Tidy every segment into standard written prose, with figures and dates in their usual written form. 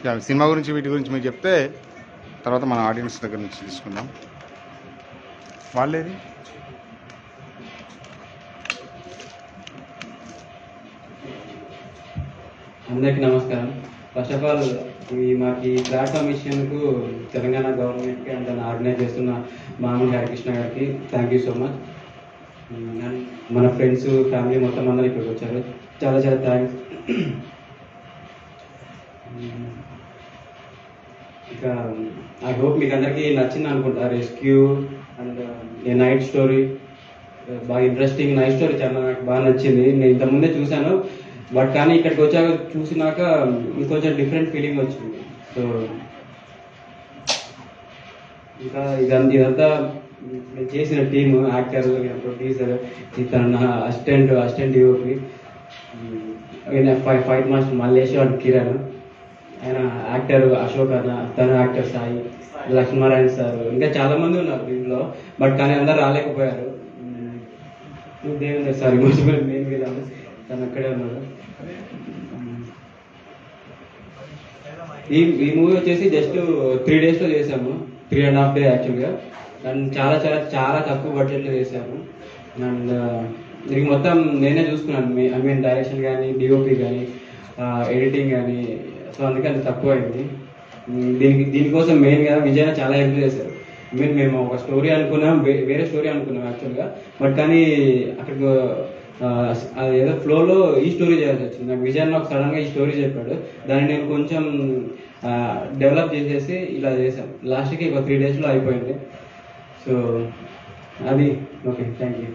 Cinema గురించి వీటి గురించి మీరు చెప్తే తర్వాత మన ఆడియన్స్ దగ్గర నుంచి తీసుకుందాం. వాళ్ళేది అందరికీ నమస్కారం. ఫస్ట్ ఆఫ్ ఆల్ మాకు ఈ ప్లాట్ఫామ్ ఇచ్చినందుకు తెలంగాణ గవర్నమెంట్కి అండ్ దాన్ని ఆర్గనైజ్ చేస్తున్న మామూలు హరికృష్ణ గారికి thank you so much. And మన ఫ్రెండ్స్ ఫ్యామిలీ మొత్తం అందరూ ఇక్కడికి వచ్చారు, చాలా చాలా థ్యాంక్స్. ఇంకా ఐ హోప్ మీకు అందరికీ నచ్చింది అనుకుంటా. Rescue and a night story బాగా ఇంట్రెస్టింగ్ నైట్ స్టోరీ చాలా నాకు బాగా నచ్చింది. నేను ఇంతకుముందే చూశాను, బట్ కానీ ఇక్కడికి వచ్చాక చూసినాక ఇంకొంచెం డిఫరెంట్ ఫీలింగ్ వచ్చింది. సో ఇంకా ఇదంతా నేను చేసిన టీమ్, యాక్టర్, ప్రొడ్యూసర్, తన assistant DOP, fight master Mallesh and Kiran, ఆయన యాక్టర్ అశోక్ అన్న, తన యాక్టర్ సాయి, లక్ష్మీనారాయణ సార్, ఇంకా చాలా మంది ఉన్నారు దీంట్లో, బట్ కానీ అందరు రాలేకపోయారు. దేవేంద్ర సార్ మెయిన్ మీద తను అక్కడే ఉన్నాడు. ఈ మూవీ వచ్చేసి జస్ట్ 3 days లో చేసాము, 3.5 days యాక్చువల్గా. అండ్ చాలా చాలా చాలా తక్కువ బడ్జెట్లో చేసాము. అండ్ దీనికి మొత్తం నేనే చూసుకున్నాను, ఐ మీన్ డైరెక్షన్ కానీ, డిఓపి కానీ, ఎడిటింగ్ కానీ. సో అందుకే అంత తక్కువ అయింది. దీనికోసం మెయిన్గా విజయ్ చాలా హెల్ప్ చేశారు. ఐ మీన్ మేము ఒక స్టోరీ అనుకున్నాం, వేరే స్టోరీ అనుకున్నాం యాక్చువల్గా, బట్ కానీ అక్కడికి అది ఏదో ఫ్లోలో ఈ స్టోరీ చేయాల్సి వచ్చింది. నాకు విజయ్ నాకు సడన్గా ఈ స్టోరీ చెప్పాడు, దాన్ని నేను కొంచెం డెవలప్ చేసేసి ఇలా చేశాం. లాస్ట్కి ఒక 3 days అయిపోయింది. సో అది ఓకే, థ్యాంక్ యూ.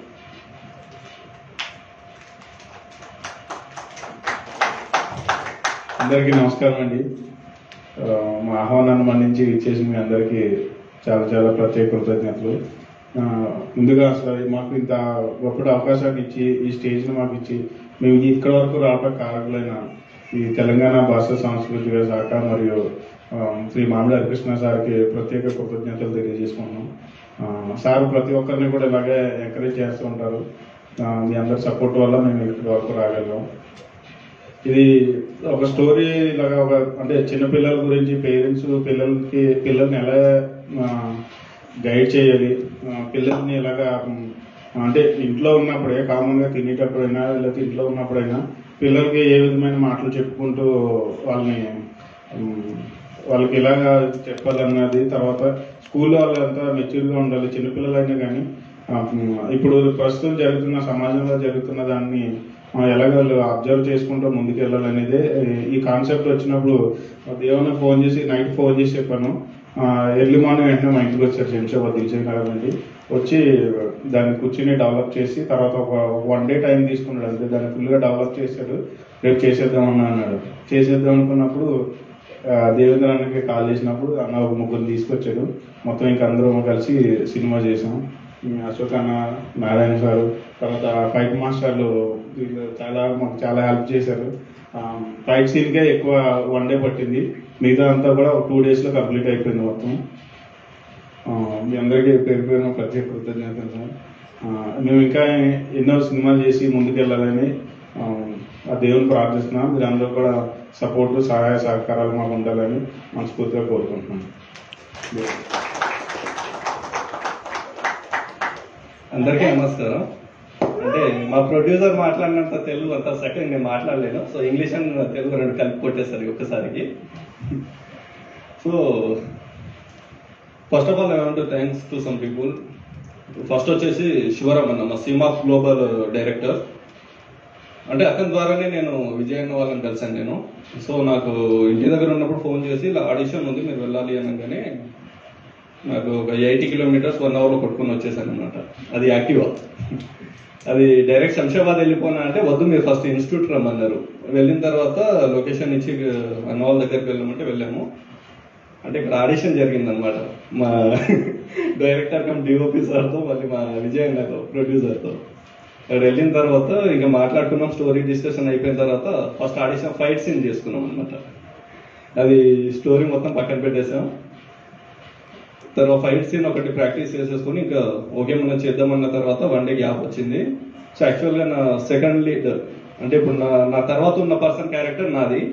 అందరికీ నమస్కారం అండి. మా ఆహ్వానాన్ని మన్నించి ఇచ్చేసి మీ అందరికీ చాలా చాలా ప్రత్యేక కృతజ్ఞతలు. ముందుగా అసలు మాకు ఇంత గొప్పటి అవకాశాన్ని ఇచ్చి, ఈ స్టేజ్ని మాకు ఇచ్చి, మేము ఇక్కడ వరకు రావడం కారకులైన ఈ తెలంగాణ భాష సాంస్కృతిక శాఖ మరియు శ్రీ మామిడి హరికృష్ణ సార్కి ప్రత్యేక కృతజ్ఞతలు తెలియజేసుకుంటున్నాం. సార్ ప్రతి ఒక్కరిని కూడా ఇలాగే ఎంకరేజ్ చేస్తూ ఉంటారు. మీ అందరి సపోర్ట్ వల్ల మేము ఇక్కడ వరకు రాగలిగాం. ఇది ఒక స్టోరీ లాగా, అంటే చిన్నపిల్లల గురించి పేరెంట్స్ పిల్లల్ని ఎలా గైడ్ చేయాలి, పిల్లల్ని ఎలాగా అంటే ఇంట్లో ఉన్నప్పుడే కామన్గా తినేటప్పుడైనా లేకపోతే ఇంట్లో ఉన్నప్పుడైనా పిల్లలకి ఏ విధమైన మాటలు చెప్పుకుంటూ వాళ్ళకి ఎలాగా చెప్పాలన్నది, తర్వాత స్కూల్లో వాళ్ళంతా మెచ్యూర్గా ఉండాలి. చిన్నపిల్లలైనా కానీ ఇప్పుడు ప్రస్తుతం జరుగుతున్న సమాజంలో జరుగుతున్న దాన్ని ఎలాగ అబ్జర్వ్ చేసుకుంటూ ముందుకు వెళ్ళాలనేదే ఈ కాన్సెప్ట్ వచ్చినప్పుడు దేవుని నైట్ ఫోన్ చేసి చెప్పాను. ఎర్లీ మార్నింగ్ వెంటనే మా ఇంటికి వచ్చారు శంషాబాద్ దిల్సుఖ్ నగర్ నుండి. వచ్చి దాన్ని కూర్చుని డెవలప్ చేసి తర్వాత ఒక 1 day టైం తీసుకున్నాడు. అంతే, దాన్ని ఫుల్గా డెవలప్ చేశాడు. రేపు చేసేద్దామన్నా అన్నాడు. చేసేద్దాం అనుకున్నప్పుడు దేవేంద్ర అన్నకి కాల్ చేసినప్పుడు అన్న ఒక 3 తీసుకొచ్చాడు. మొత్తం ఇంకా అందరం కలిసి సినిమా చేసాం. అశోక్ అన్న, నారాయణ సారు, తర్వాత ఫైట్ మాస్టర్లు వీళ్ళు మాకు చాలా హెల్ప్ చేశారు. ఫైట్ సీన్కే ఎక్కువ 1 day పట్టింది, మిగతా అంతా కూడా ఒక 2 days కంప్లీట్ అయిపోయింది మొత్తం. మీ అందరికీ పేరుపైన ప్రత్యేక కృతజ్ఞతలు సార్. మేము ఇంకా ఎన్నో సినిమాలు చేసి ముందుకెళ్ళాలని ఆ దేవుని ప్రార్థిస్తున్నాం. మీరు అందరూ కూడా సపోర్టు, సహాయ సహకారాలు మాకు ఉండాలని మనస్ఫూర్తిగా కోరుకుంటున్నాం. అందరికీ నమస్కారం. అంటే మా ప్రొడ్యూసర్ మాట్లాడినంత తెలుగు అంత సెకండ్ నేను మాట్లాడలేను. సో ఇంగ్లీష్ అండ్ తెలుగు 2 కలిపి కొట్టేస్తారు ఒక్కసారికి. So first of all I want to thanks to some people. First వచ్చేసి శివరామ్ అన్న, మా సీమాక్ గ్లోబల్ డైరెక్టర్. అంటే అతని ద్వారానే నేను విజయ్ అన్న వాళ్ళని కలిసాను నేను. సో నాకు ఇంటి దగ్గర ఉన్నప్పుడు ఫోన్ చేసి ఇలా ఆడిషన్ ఉంది మీరు వెళ్ళాలి అనగానే నాకు ఒక 80 kilometers 1 hour కొట్టుకుని వచ్చేసాను అనమాట. అది యాక్టివా. అది డైరెక్ట్ శంషాబాద్ వెళ్ళిపోయినా అంటే వద్దు మీరు ఫస్ట్ ఇన్స్టిట్యూట్ రమ్మన్నారు. వెళ్ళిన తర్వాత లొకేషన్ ఇచ్చి అన్న వాళ్ళ దగ్గరికి వెళ్ళామంటే వెళ్ళాము. అంటే ఇక్కడ ఆడిషన్ జరిగిందనమాట మా డైరెక్టర్ కమ్ డిఓపి సార్తో, మళ్ళీ మా విజయ్ అన్నతో ప్రొడ్యూసర్తో. అక్కడ వెళ్ళిన తర్వాత ఇంకా మాట్లాడుకున్నాం, స్టోరీ డిస్కషన్ అయిపోయిన తర్వాత ఫస్ట్ ఆడిషన్ ఫైట్ సీన్ చేసుకున్నాం అనమాట. అది స్టోరీ మొత్తం పక్కన పెట్టేసాం. తర్వాత ఫైట్ సీన్ ఒకటి ప్రాక్టీస్ చేసేసుకుని ఇంకా ఓకే మనం చేద్దామన్న తర్వాత 1 day గ్యాప్ వచ్చింది. సో యాక్చువల్గా నా సెకండ్ లీడ్ అంటే ఇప్పుడు నా తర్వాత ఉన్న పర్సన్ క్యారెక్టర్ నాది,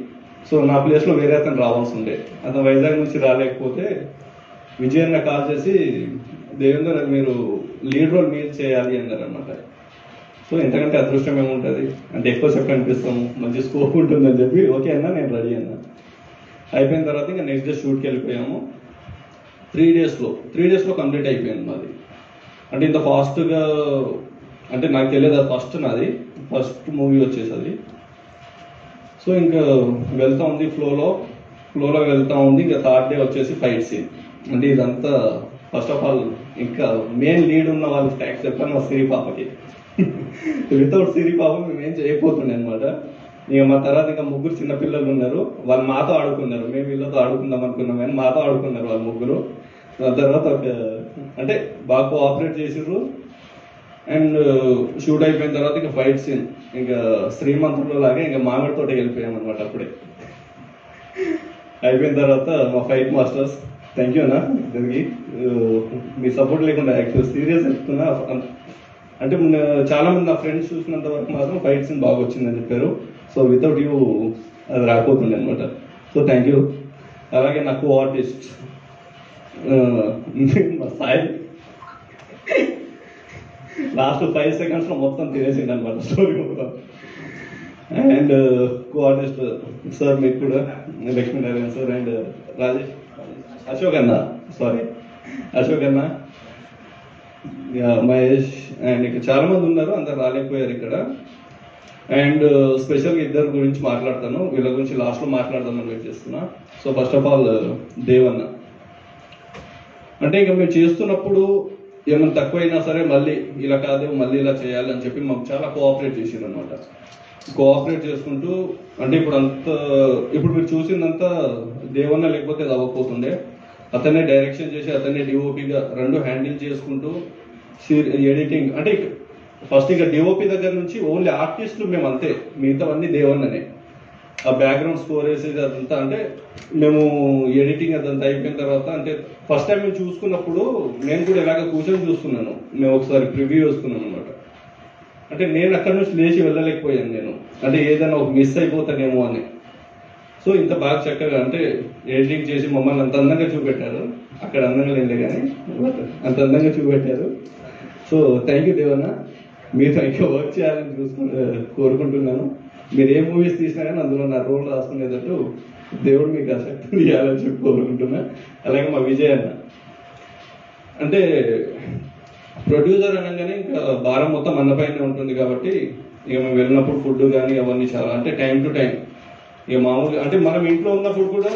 సో నా ప్లేస్లో వేరే అతను రావాల్సి ఉండే. అతను వైజాగ్ నుంచి రాలేకపోతే విజయ్ అన్న కాల్ చేసి దేవేందర్ మీరు లీడ్ రోల్ మీరు చేయాలి అన్నారు అనమాట. సో ఎంతకంటే అదృష్టం ఏముంటుంది అంటే ఎక్కువ సేపు కనిపిస్తాము, మంచి స్కోప్ ఉంటుందని చెప్పి ఓకే అన్న నేను రెడీ అన్నా. అయిపోయిన తర్వాత ఇంకా నెక్స్ట్ డే షూట్కి వెళ్ళిపోయాము. 3 డేస్లో కంప్లీట్ అయిపోయింది మాది. అంటే ఇంత ఫాస్ట్గా అంటే నాకు తెలియదు, అది ఫస్ట్ మూవీ వచ్చేసి. సో ఇంకా వెళ్తా ఉంది ఫ్లోలో వెళ్తా ఉంది. ఇంకా 3rd డే వచ్చేసి ఫైట్ సీన్. అంటే ఇదంతా ఫస్ట్ ఆఫ్ ఆల్ ఇంకా మెయిన్ లీడ్ ఉన్న వాళ్ళు ట్యాక్స్ చెప్పాను మా సిరి పాపకి. వితౌట్ సిరి పాప మేము ఏం చేయకపోతుండే అనమాట. ఇక మా తర్వాత ఇంకా 3 చిన్నపిల్లలు ఉన్నారు, వాళ్ళు మాతో ఆడుకున్నారు. మేము వీళ్ళతో ఆడుకుందాం అనుకున్నాం కానీ మాతో ఆడుకున్నారు వాళ్ళు 3. దాని తర్వాత అంటే బాగా కోఆపరేట్ చేసిర్రు. అండ్ షూట్ అయిపోయిన తర్వాత ఇంకా ఫైట్ సీన్ ఇంకా శ్రీమంతుల్లో లాగా ఇంకా మామిడి తోటకి వెళ్ళిపోయాం అనమాట. అప్పుడే అయిపోయిన తర్వాత మా ఫైట్ మాస్టర్స్ థ్యాంక్ యూ అన్న ఇద్దరికి. మీ సపోర్ట్ లేకుండా యాక్చువల్ సీరియస్ చెప్తున్నా. అంటే చాలా మంది నా ఫ్రెండ్స్ చూసినంత వరకు మాత్రం ఫైట్ సీన్ బాగా వచ్చిందని చెప్పారు. సో వితౌట్ యూ అది రాకపోతుండే అనమాట. So thank you. అలాగే నా కో ఆర్టిస్ట్ మా సాయి లాస్ట్ 5 సెకండ్స్లో మొత్తం తినేసింది అనమాట స్టోరీ మొత్తం. అండ్ కో ఆర్టిస్ట్ సార్ మీకు కూడా లక్ష్మీనారాయణ సార్ అండ్ అశోక్ అన్న మహేష్ అండ్ ఇక్కడ చాలా మంది ఉన్నారు, అందరు రాలేకపోయారు ఇక్కడ. అండ్ స్పెషల్గా 2 గురించి మాట్లాడతాను, వీళ్ళ గురించి లాస్ట్లో మాట్లాడదామని వెయిట్ చేస్తున్నా. సో ఫస్ట్ ఆఫ్ ఆల్ దేవన్న అంటే ఇక మేము చేస్తున్నప్పుడు ఏమైనా తక్కువైనా సరే మళ్ళీ ఇలా కాదు మళ్ళీ ఇలా చేయాలి అని చెప్పి మాకు చాలా కోఆపరేట్ చేసారు అనమాట. కోఆపరేట్ చేసుకుంటూ అంటే ఇప్పుడు మీరు చూసిందంతా దేవన్న లేకపోతే అది అవ్వకపోతుండే. అతనే డైరెక్షన్ చేసి అతనే డిఓపిగా 2 హ్యాండిల్ చేసుకుంటూ ఎడిటింగ్ అంటే ఫస్ట్ ఇక డిఓపి దగ్గర నుంచి ఓన్లీ ఆర్టిస్టులు మేము అంతే, మిగతావన్నీ దేవన్ననే. ఆ బ్యాక్గ్రౌండ్ స్కోర్ వేసేది అదంతా అంటే మేము ఎడిటింగ్ అదంతా అయిపోయిన తర్వాత అంటే ఫస్ట్ టైం మేము చూసుకున్నప్పుడు నేను కూడా ఇలాగ కూర్చొని చూస్తున్నాను. మేము ఒకసారి ప్రివ్యూ వేసుకున్నాను అనమాట. అంటే నేను అక్కడి నుంచి లేచి వెళ్ళలేకపోయాను నేను, అంటే ఏదైనా ఒక మిస్ అయిపోతానేమో అని. సో ఇంత బాగా చక్కగా అంటే ఎడిటింగ్ చేసి మమ్మల్ని అంత అందంగా చూపెట్టారు. అక్కడ అందంగా లేదే కానీ అంత అందంగా చూపెట్టారు. సో థ్యాంక్ యూ దేవన్న, మీతో ఇంకా వర్క్ చేయాలని కోరుకుంటున్నాను. మీరు ఏ మూవీస్ తీసినా కానీ అందులో నా రోల్ రాసుకునేటట్టు దేవుడు మీకు ఆ శక్తిని ఇవ్వాలని చెప్పి కోరుకుంటున్నా. అలాగే మా విజయ్ అన్న అంటే ప్రొడ్యూసర్ అనగానే ఇంకా భారం మొత్తం అన్నపైనే ఉంటుంది కాబట్టి ఇక మేము వెళ్ళినప్పుడు ఫుడ్ కానీ అవన్నీ చాలా అంటే టైం టు టైం ఇక మామూలుగా అంటే మనం ఇంట్లో ఉన్నప్పుడు కూడా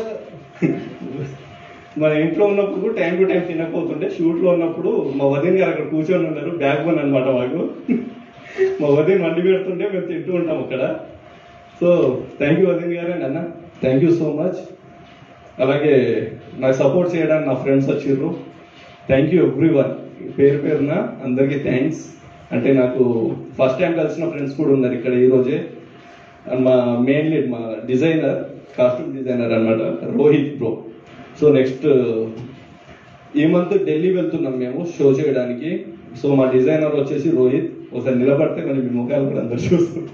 టైం టు టైం తినకపోతుంటే షూట్లో ఉన్నప్పుడు మా వదిన గారు అక్కడ కూర్చొని ఉన్నారు, బ్యాక్ బోన్ అనమాట మాకు. మా వదిన వండి పెడుతుంటే మేము తింటూ ఉంటాం అక్కడ. సో థ్యాంక్ యూ వదిన గారు అండ్ అన్న, థ్యాంక్ యూ సో మచ్. అలాగే నాకు సపోర్ట్ చేయడానికి నా ఫ్రెండ్స్ వచ్చిర్రు, థ్యాంక్ యూ ఎవ్రీవన్. పేరున అందరికీ థ్యాంక్స్. అంటే నాకు ఫస్ట్ టైం కలిసిన ఫ్రెండ్స్ కూడా ఉన్నారు ఇక్కడ ఈరోజే. అండ్ మా మెయిన్ లీడ్ మా డిజైనర్, కాస్ట్యూమ్ డిజైనర్ అనమాట రోహిత్ బ్రో. సో నెక్స్ట్ ఈ మంత్ ఢిల్లీ వెళ్తున్నాం మేము షో చేయడానికి. సో మా డిజైనర్ వచ్చేసి రోహిత్. ఒకసారి నిలబడితే కానీ మీ ముఖాలు కూడా అందరు చూస్తున్నారు.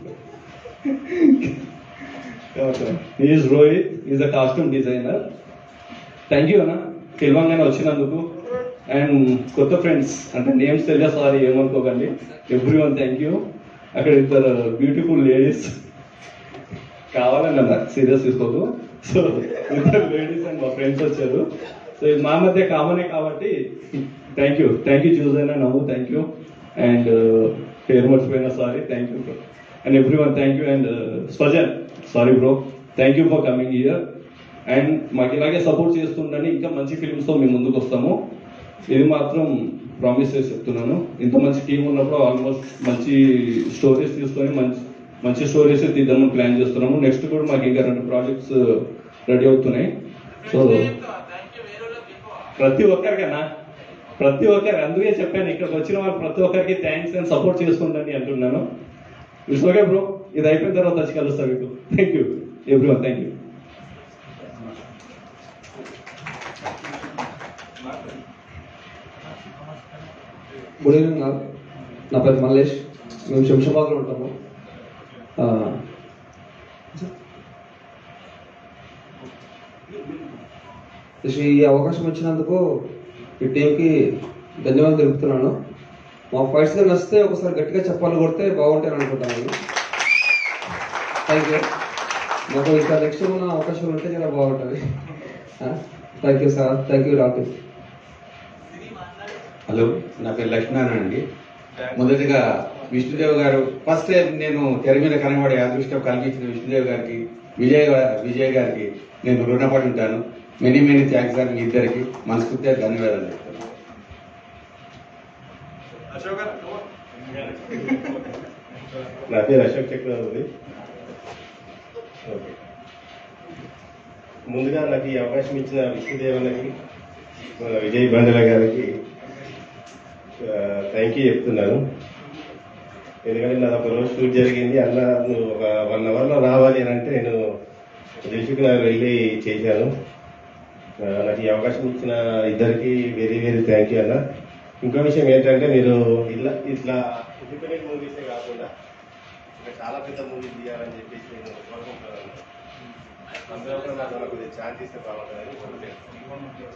Is Rohit, is a costume designer. Thank you అన్న పిలవంగానే వచ్చినందుకు. అండ్ కొత్త ఫ్రెండ్స్ అంటే నేమ్స్ తెలియ సారీ ఏమనుకోకండి. Everyone thank you. అక్కడ 2 బ్యూటిఫుల్ లేడీస్ కావాలని అన్నారు, సీరియస్ తీసుకోదు. సో 2 లేడీస్ అండ్ మా ఫ్రెండ్స్ వచ్చారు. సో ఇది మా మధ్య కామనే కాబట్టి థ్యాంక్ యూ చూసైనా నవ్వు థ్యాంక్ యూ. అండ్ పేరు మర్చిపోయినా sorry, thank you bro. And everyone thank you. And Swajan sorry bro, thank you for coming here. And మాకు ఇలాగే సపోర్ట్ చేస్తుండని ఇంకా మంచి ఫిల్మ్స్తో మేము ముందుకు వస్తాము. ఇది మాత్రం ప్రామిస్ చేసి చెప్తున్నాను. ఇంత మంచి టీం ఉన్నప్పుడు ఆల్మోస్ట్ మంచి స్టోరీస్ తీసుకొని మంచి స్టోరీస్ తీద్దామని ప్లాన్ చేస్తున్నాము. నెక్స్ట్ కూడా మాకు ఇంకా 2 ప్రాజెక్ట్స్ రెడీ అవుతున్నాయి. సో ప్రతి ఒక్కరికి అందుకే చెప్పాను, ఇక్కడికి వచ్చిన వాళ్ళు ప్రతి ఒక్కరికి థ్యాంక్స్ అండ్ సపోర్ట్ చేసుకుంటని అంటున్నాను. ఇట్స్ ఓకే బ్రో, ఇది అయిపోయిన తర్వాత వచ్చి కలుస్తాను మీకు. Thank you everyone, thank you. Good evening. నా పేరు మల్లేష్, మేము శంషాబాద్లో ఉంటాము. ఈ అవకాశం ఇచ్చినందుకు ఈ టీంకి ధన్యవాదాలు తెలుపుతున్నాను. మా ఫైట్స్ నచ్చితే ఒకసారి గట్టిగా చెప్పాలని కొడితే బాగుంటాయని అనుకుంటాను. Thank you. మాకు ఇంకా నెక్స్ట్ ఉన్న అవకాశం ఉంటే చాలా బాగుంటుంది. Thank you sir. Thank you doctor. Hello, నా పేరు లక్ష్మీనారాయణ అండి. మొదటిగా విష్ణుదేవ్ గారు ఫస్ట్ టైం నేను తెర మీద కనబడే అదృష్టం కలిగించిన విష్ణుదేవ్ గారికి, విజయ్ గారికి నేను రుణపడి ఉంటాను. మెనీ థ్యాంక్స్ అని మీ ఇద్దరికి మనస్ఫూర్తిగా ధన్యవాదాలు చెప్తాను. నా పేరు అశోక్ చక్రవర్తి. ముందుగా నాకు ఈ అవకాశం ఇచ్చిన విష్ణుదేవన్నకి, విజయ్ బంజల గారికి థ్యాంక్ యూ చెప్తున్నాను. ఎందుకంటే నాది ఒక రోజు షూట్ జరిగింది. అన్న నువ్వు ఒక 1 అవర్లో రావాలి అని అంటే నేను దిల్సుఖ్నగర్ వెళ్ళి చేశాను. నాకు ఈ అవకాశం ఇచ్చిన ఇద్దరికి వెరీ థ్యాంక్ యూ అన్న. ఇంకో విషయం ఏంటంటే మీరు ఇట్లా ఇండిపెండెంట్ మూవీసే కాకుండా ఇంకా చాలా పెద్ద మూవీస్ తీయాలని చెప్పేసి నేను కోరుకుంటున్నాను. అందులో కూడా నాకు కొద్దిగా ఛాన్స్ ఇస్తే బాగుంటుందని కోరుకుంటున్నాను.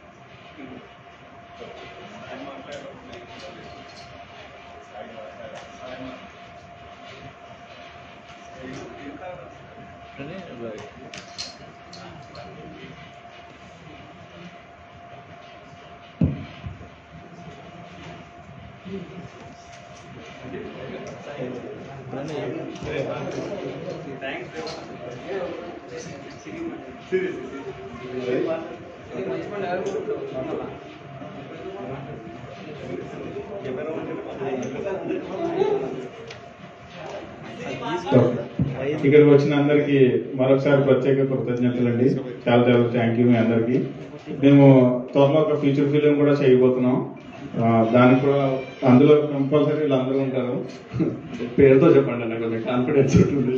ఇక్కడికి వచ్చిన అందరికీ మరొకసారి ప్రత్యేక కృతజ్ఞతలండి. చాలా థ్యాంక్ యూ మీ అందరికి. మేము త్వరలో ఒక ఫ్యూచర్ ఫిలిం కూడా చేయబోతున్నాం. దానికి కూడా అందులో కంపల్సరీ వీళ్ళందరూ ఉంటారు. పేరుతో చెప్పండి నాకు కొంచెం కాన్ఫిడెన్స్ ఉంటుంది.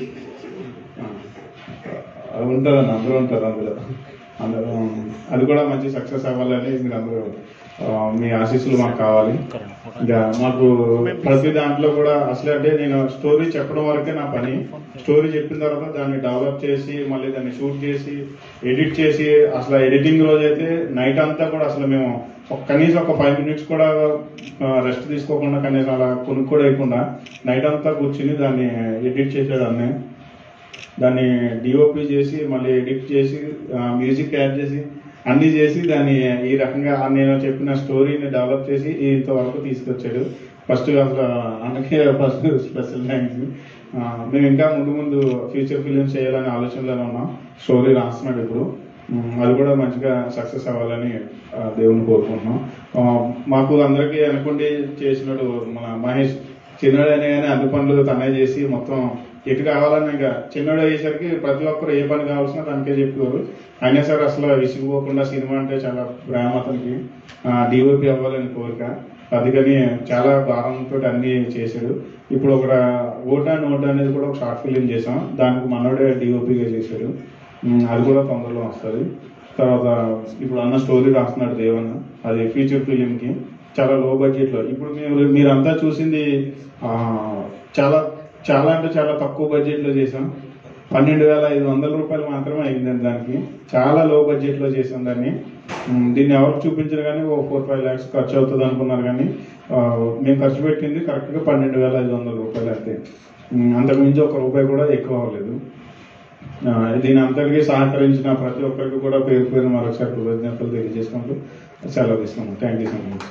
ఉంటారన్న అందరూ ఉంటారు అందరూ అది కూడా మంచి సక్సెస్ అవ్వాలని మీరు అందరూ మీ ఆశీస్సులు మాకు కావాలి. ఇంకా మాకు ప్రతి దాంట్లో కూడా అసలు అంటే నేను స్టోరీ చెప్పడం వరకే నా పని. స్టోరీ చెప్పిన తర్వాత దాన్ని డెవలప్ చేసి మళ్ళీ దాన్ని షూట్ చేసి ఎడిట్ చేసి అసలు ఎడిటింగ్ రోజైతే నైట్ అంతా కూడా అసలు మేము కనీసం ఒక 5 minutes కూడా రెస్ట్ తీసుకోకుండా కనీసం అలా కొనుక్కు కూడా వేయకుండా నైట్ అంతా కూర్చుని దాన్ని ఎడిట్ చేసేదాన్ని. దాన్ని డిఓపి చేసి మళ్ళీ ఎడిట్ చేసి మ్యూజిక్ యాడ్ చేసి అన్ని చేసి దాన్ని ఈ రకంగా నేను చెప్పిన స్టోరీని డెవలప్ చేసి ఇంతవరకు తీసుకొచ్చాడు. ఫస్ట్ అసలు అందుకే ఫస్ట్ స్పెషల్ థ్యాంక్స్. మేము ఇంకా ముందు ఫ్యూచర్ ఫిలిమ్స్ చేయాలనే ఆలోచనలోనే ఉన్నాం. స్టోరీ రాస్తున్నాడు ఇప్పుడు. అది కూడా మంచిగా సక్సెస్ అవ్వాలని దేవుని కోరుకుంటున్నాం. మాకు అందరికీ అనుకుండి చేసినాడు మన మహేష్. చిన్నడు అనే కానీ అన్ని పనులు తనే చేసి మొత్తం ఎటు కావాలని ఇంకా చిన్నడు అయ్యేసరికి ప్రతి ఒక్కరు ఏ పని కావాల్సిన దానికే చెప్పేవారు. అయినా సరే అసలు విసిగిపోకుండా సినిమా అంటే చాలా ప్రేమ అతనికి. డిఓపి అవ్వాలని కోరిక. అందుకని చాలా భారంతో అన్ని చేశాడు. ఇప్పుడు ఒక ఓటా నోట్ అనేది కూడా ఒక షార్ట్ ఫిలిం చేసాం. దానికి మనోడే డిఓపిగా చేశాడు. అది కూడా తొందరలో వస్తుంది. తర్వాత ఇప్పుడు అన్న స్టోరీ రాస్తున్నాడు దేవన్న. అది ఫ్యూచర్ ఫిలింకి చాలా లో బడ్జెట్లో. ఇప్పుడు మీరంతా చూసింది చాలా చాలా అంటే చాలా తక్కువ బడ్జెట్లో చేసాం. 12,500 రూపాయలు మాత్రమే అయిందండి. దానికి చాలా లో బడ్జెట్లో చేసాం దాన్ని. దీన్ని ఎవరికి చూపించిన కానీ ఓ 4-5 lakhs ఖర్చు అవుతుంది అనుకున్నారు. కానీ మేము ఖర్చు పెట్టింది కరెక్ట్గా 12,500 రూపాయలు అంతే. అంతకుమించి ₹1 కూడా ఎక్కువ అవ్వలేదు. దీని అంతటికీ సహకరించిన ప్రతి ఒక్కరికి కూడా పేరు మరొకసారి కృతజ్ఞతలు తెలియజేసుకుంటూ సెలవు తీసుకున్నాం. Thank you so much.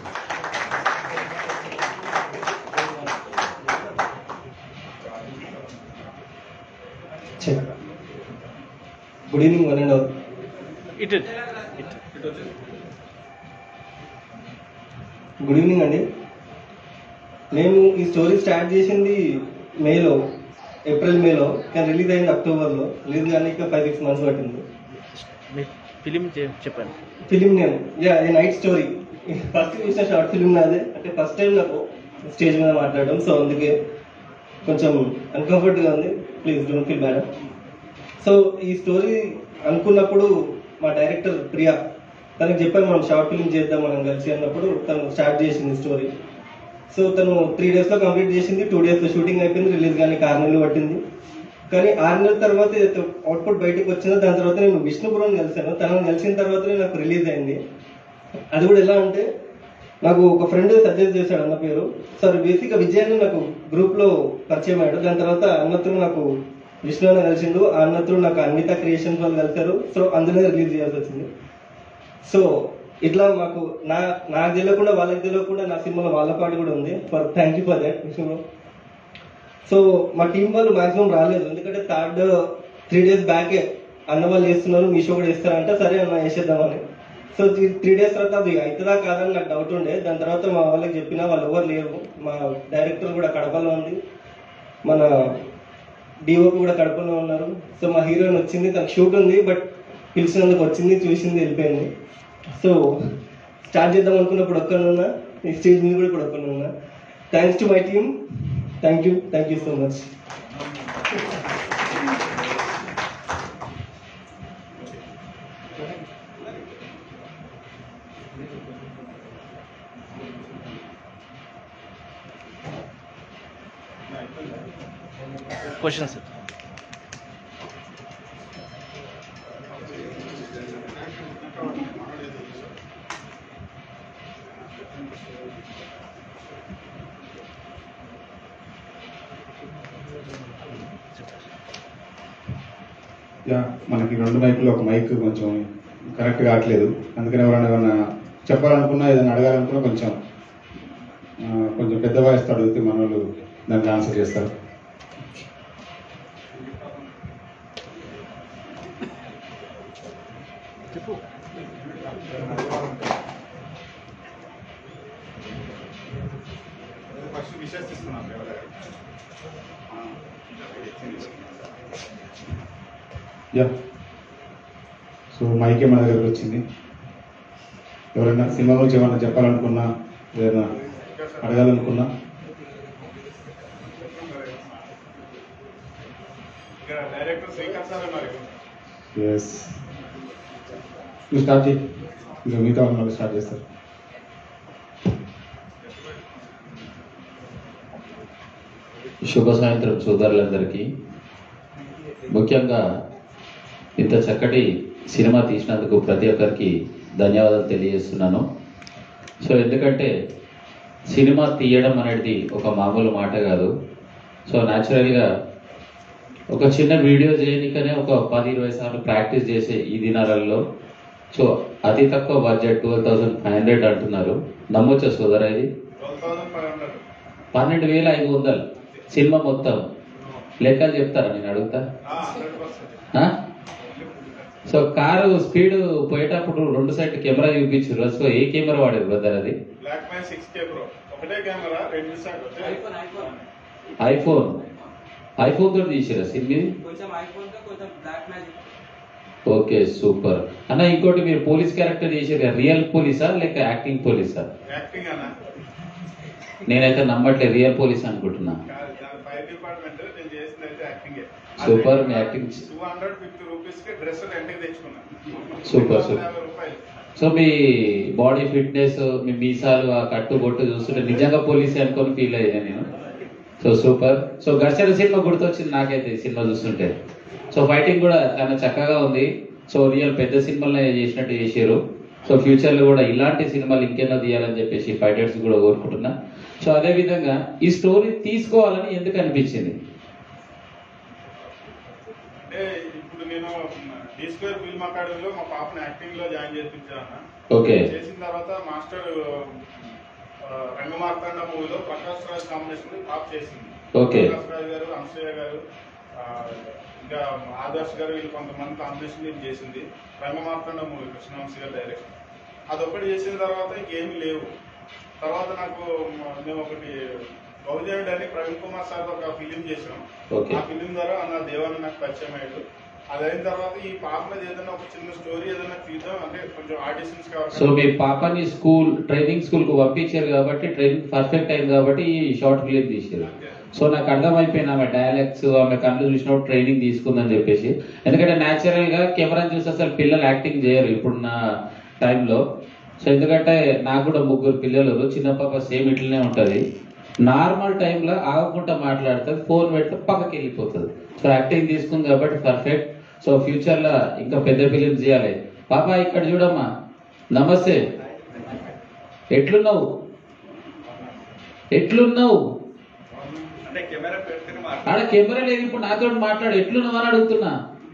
Good evening 1 and all. Good evening అండి. నేను ఈ స్టోరీ స్టార్ట్ చేసింది ఏప్రిల్ మేలో, కానీ రిలీజ్ అయింది అక్టోబర్లో. రిలీజ్ కానీ ఇంకా 5-6 months పట్టింది. ఫిలిం చెప్పండి. ఫిలిం నేను నైట్ స్టోరీ ఫస్ట్ చూసిన షార్ట్ ఫిలిం నాదే. అంటే ఫస్ట్ టైం నాకు స్టేజ్ మీద మాట్లాడడం, సో అందుకే కొంచెం అన్కంఫర్ట్గా ఉంది. Please don't feel bad. So ఈ స్టోరీ అనుకున్నప్పుడు మా డైరెక్టర్ ప్రియా తనకి చెప్పాను మనం షార్ట్ ఫిలిం చేద్దాం మనం కలిసి అన్నప్పుడు తను స్టార్ట్ చేసింది స్టోరీ. సో తను 3 daysలో కంప్లీట్ చేసింది. 2 daysలో షూటింగ్ అయిపోయింది. రిలీజ్ కానీ 6 నెలలు పట్టింది. కానీ 6 నెలల తర్వాత అవుట్పుట్ బయటకు వచ్చిందో దాని తర్వాత నేను విష్ణుపురం కలిశాను. తనను కలిసిన తర్వాతనే నాకు రిలీజ్ అయింది. అది కూడా ఎలా అంటే నాకు ఒక ఫ్రెండ్ సజెస్ట్ చేశాడు అన్న పేరు. సార్ బేసిక్గా విజయాన్ని నాకు గ్రూప్లో పరిచయం అయ్యాడు. దాని తర్వాత అన్నత్తులు నాకు విష్ణు అన్న కలిసిండు. ఆ అన్నత్తులు నాకు అన్విత క్రియేషన్స్ వాళ్ళు కలిశారు. సో అందులోనే రిలీజ్ చేయాల్సి వచ్చింది. సో ఇట్లా మాకు నాకు తెలియకుండా వాళ్ళకి తెలియకుండా నా సినిమాలో వాళ్ళ పాటు కూడా ఉంది. Thank you for that Vishnu. So మా టీం వాళ్ళు మాక్సిమం రాలేదు, ఎందుకంటే 3 days బ్యాకే అన్న వాళ్ళు చేస్తున్నారు, మీ షో కూడా చేస్తారంటే సరే అన్న వేసేద్దామని. సో 3 days తర్వాత అది అవుతుందా కాదని నాకు డౌట్ ఉండే. దాని తర్వాత మా వాళ్ళకి చెప్పినా వాళ్ళు ఎవరు లేరు. మా డైరెక్టర్ కూడా కడపలో ఉంది, మన డిఓపి కూడా కడపలో ఉన్నారు. సో మా హీరోయిన్ వచ్చింది, తనకు షూట్ ఉంది, బట్ పిలిచినందుకు వచ్చింది, చూసింది, వెళ్ళిపోయింది. సో స్టార్ట్ చేద్దాం అనుకున్నప్పుడు ఒక్కనున్నా, ఈ స్టేజ్ మీద కూడా ఇప్పుడు ఒక్కనున్నా. Thanks to my team. Thank you so much. Question sir. మనకి 2 మైకులు, ఒక మైక్ కొంచెం కరెక్ట్ కావట్లేదు. అందుకని ఎవరైనా ఏమైనా చెప్పాలనుకున్నా, ఏదైనా అడగాలనుకున్నా కొంచెం పెద్ద వాయిస్తో అడిగితే మన వాళ్ళు దానికి ఆన్సర్ చేస్తారు. సో మైకే మన దగ్గరకు వచ్చింది. ఎవరైనా సినిమా గురించి ఏమైనా చెప్పాలనుకున్నా, ఏదైనా అడగాలనుకున్నా నువ్వు స్టార్ట్ చేయి, ఇంకా మిగతా వాళ్ళు మళ్ళీ స్టార్ట్ చేస్తారు. శుభ సాయంత్రం సోదరులందరికీ. ముఖ్యంగా ఇంత చక్కటి సినిమా తీసినందుకు ప్రతి ఒక్కరికి ధన్యవాదాలు తెలియజేస్తున్నాను. సో ఎందుకంటే సినిమా తీయడం అనేది ఒక మామూలు మాట కాదు. సో న్యాచురల్గా ఒక చిన్న వీడియో చేయడానికనే ఒక 10-20 సార్లు ప్రాక్టీస్ చేసే ఈ దినాలలో సో అతి తక్కువ బడ్జెట్ 12,500 అంటున్నారు. నమ్మొచ్చా సోదరా? ఇది 12,500 సినిమా మొత్తం లెక్కలు చెప్తారా? నేను అడుగుతా. సో కారు స్పీడ్ పోయేటప్పుడు 2 సైడ్ కెమెరా చూపించారు. సో ఏ కెమెరా వాడారు బ్రదర్? అది ఐఫోన్ తోటి తీసారా సినిమా? ఓకే, సూపర్ అన్న. ఇంకోటి మీరు పోలీస్ క్యారెక్టర్ చేసారు, రియల్ పోలీసా లేక యాక్టింగ్ పోలీసా? నేనైతే నమ్మట్లేదు, రియల్ పోలీస్ అనుకుంటున్నా. సూపర్, మీ యాక్టింగ్ సూపర్ సూపర్. సో మీ బాడీ ఫిట్నెస్, మీ మీసాలు, ఆ కట్టు బొట్టు చూస్తుంటే నిజంగా పోలీసే అనుకొని ఫీల్ అయ్యాను నేను. So super. సో ఘర్షణ సినిమా గుర్తొచ్చింది నాకైతే సినిమా చూస్తుంటే. సో ఫైటింగ్ కూడా చాలా చక్కగా ఉంది. సో రియల్ పెద్ద సినిమాలనే చేసినట్టు చేశారు. సో ఫ్యూచర్లో కూడా ఇలాంటి సినిమాలు ఇంకెన్నో తీయాలని చెప్పేసి ఫైటర్స్ కూడా కోరుకుంటున్నా. సో అదేవిధంగా ఈ స్టోరీ తీసుకోవాలని ఎందుకు అనిపించింది? ఇప్పుడు నేను D2 ఫిల్మ్ అకాడమీలో మా పాపని యాక్టింగ్ లో జాయిన్ చేయించాను. ఓకే. చేసిన తర్వాత మాస్టర్ రంగమార్తాండ మూవీలో ప్రకాష్ రాజ్ కాంబినేషన్ పాప చేసింది. ఓకే. ప్రకాష్ రాజ్ గారు, అంశయ్య గారు, ఇంకా ఆదర్శ్ గారు, వీళ్ళు కొంతమంది కాంబినేషన్ చేసింది. రంగమార్తాండ మూవీ కృష్ణవంశీ గారు డైరెక్షన్. అదొకటి చేసిన తర్వాత ఇంకేమీ లేవు. తర్వాత నాకు మేము ఒకటి బహుజనుడు అని ప్రవీణ్ కుమార్ సార్ ఒక ఫిలిం చేసాం. ఆ ఫిలిం ద్వారా నా దేవాన్ని నాకు పరిచయం అయ్యాడు. అదైన తర్వాత ఈ పాప మీద ఏదైనా ఒక చిన్న స్టోరీ ఏదైనా తీద్దాం అంటే కొంచెం ఆడిషన్స్ కావాలి. సో మీ పాపని ట్రైనింగ్ స్కూల్ కు పంపించారు కాబట్టి, ట్రైనింగ్ పర్ఫెక్ట్ అయింది కాబట్టి ఈ షార్ట్ ఫిలిం తీసారు. సో నాకు అర్థమైపోయింది ఆమె డైలాగ్స్, ఆమె కళ్ళు చూసినప్పుడు ట్రైనింగ్ తీసుకుందని చెప్పేసి. ఎందుకంటే న్యాచురల్ గా కెమెరా చూసి అసలు పిల్లలు యాక్టింగ్ చేయరు ఇప్పుడున్న టైంలో. సో ఎందుకంటే నాకు కూడా 3 పిల్లలు, చిన్న పాప సేమ్ ఇట్లనే ఉంటది. నార్మల్ టైంలో ఆగకుండా మాట్లాడుతుంది, ఫోన్ పెడితే పక్కకి వెళ్ళిపోతుంది. సో యాక్టింగ్ తీసుకుంది కాబట్టి పర్ఫెక్ట్. సో ఫ్యూచర్లో ఇంకా పెద్ద ఫిలిం చేయాలి. పాప ఇక్కడ చూడమ్మా, నమస్తే, ఎట్లున్నావు? ఆడ కెమెరా లేదు, ఇప్పుడు నాతో మాట్లాడు, ఎట్లున్నావు అని అడుగుతున్నా.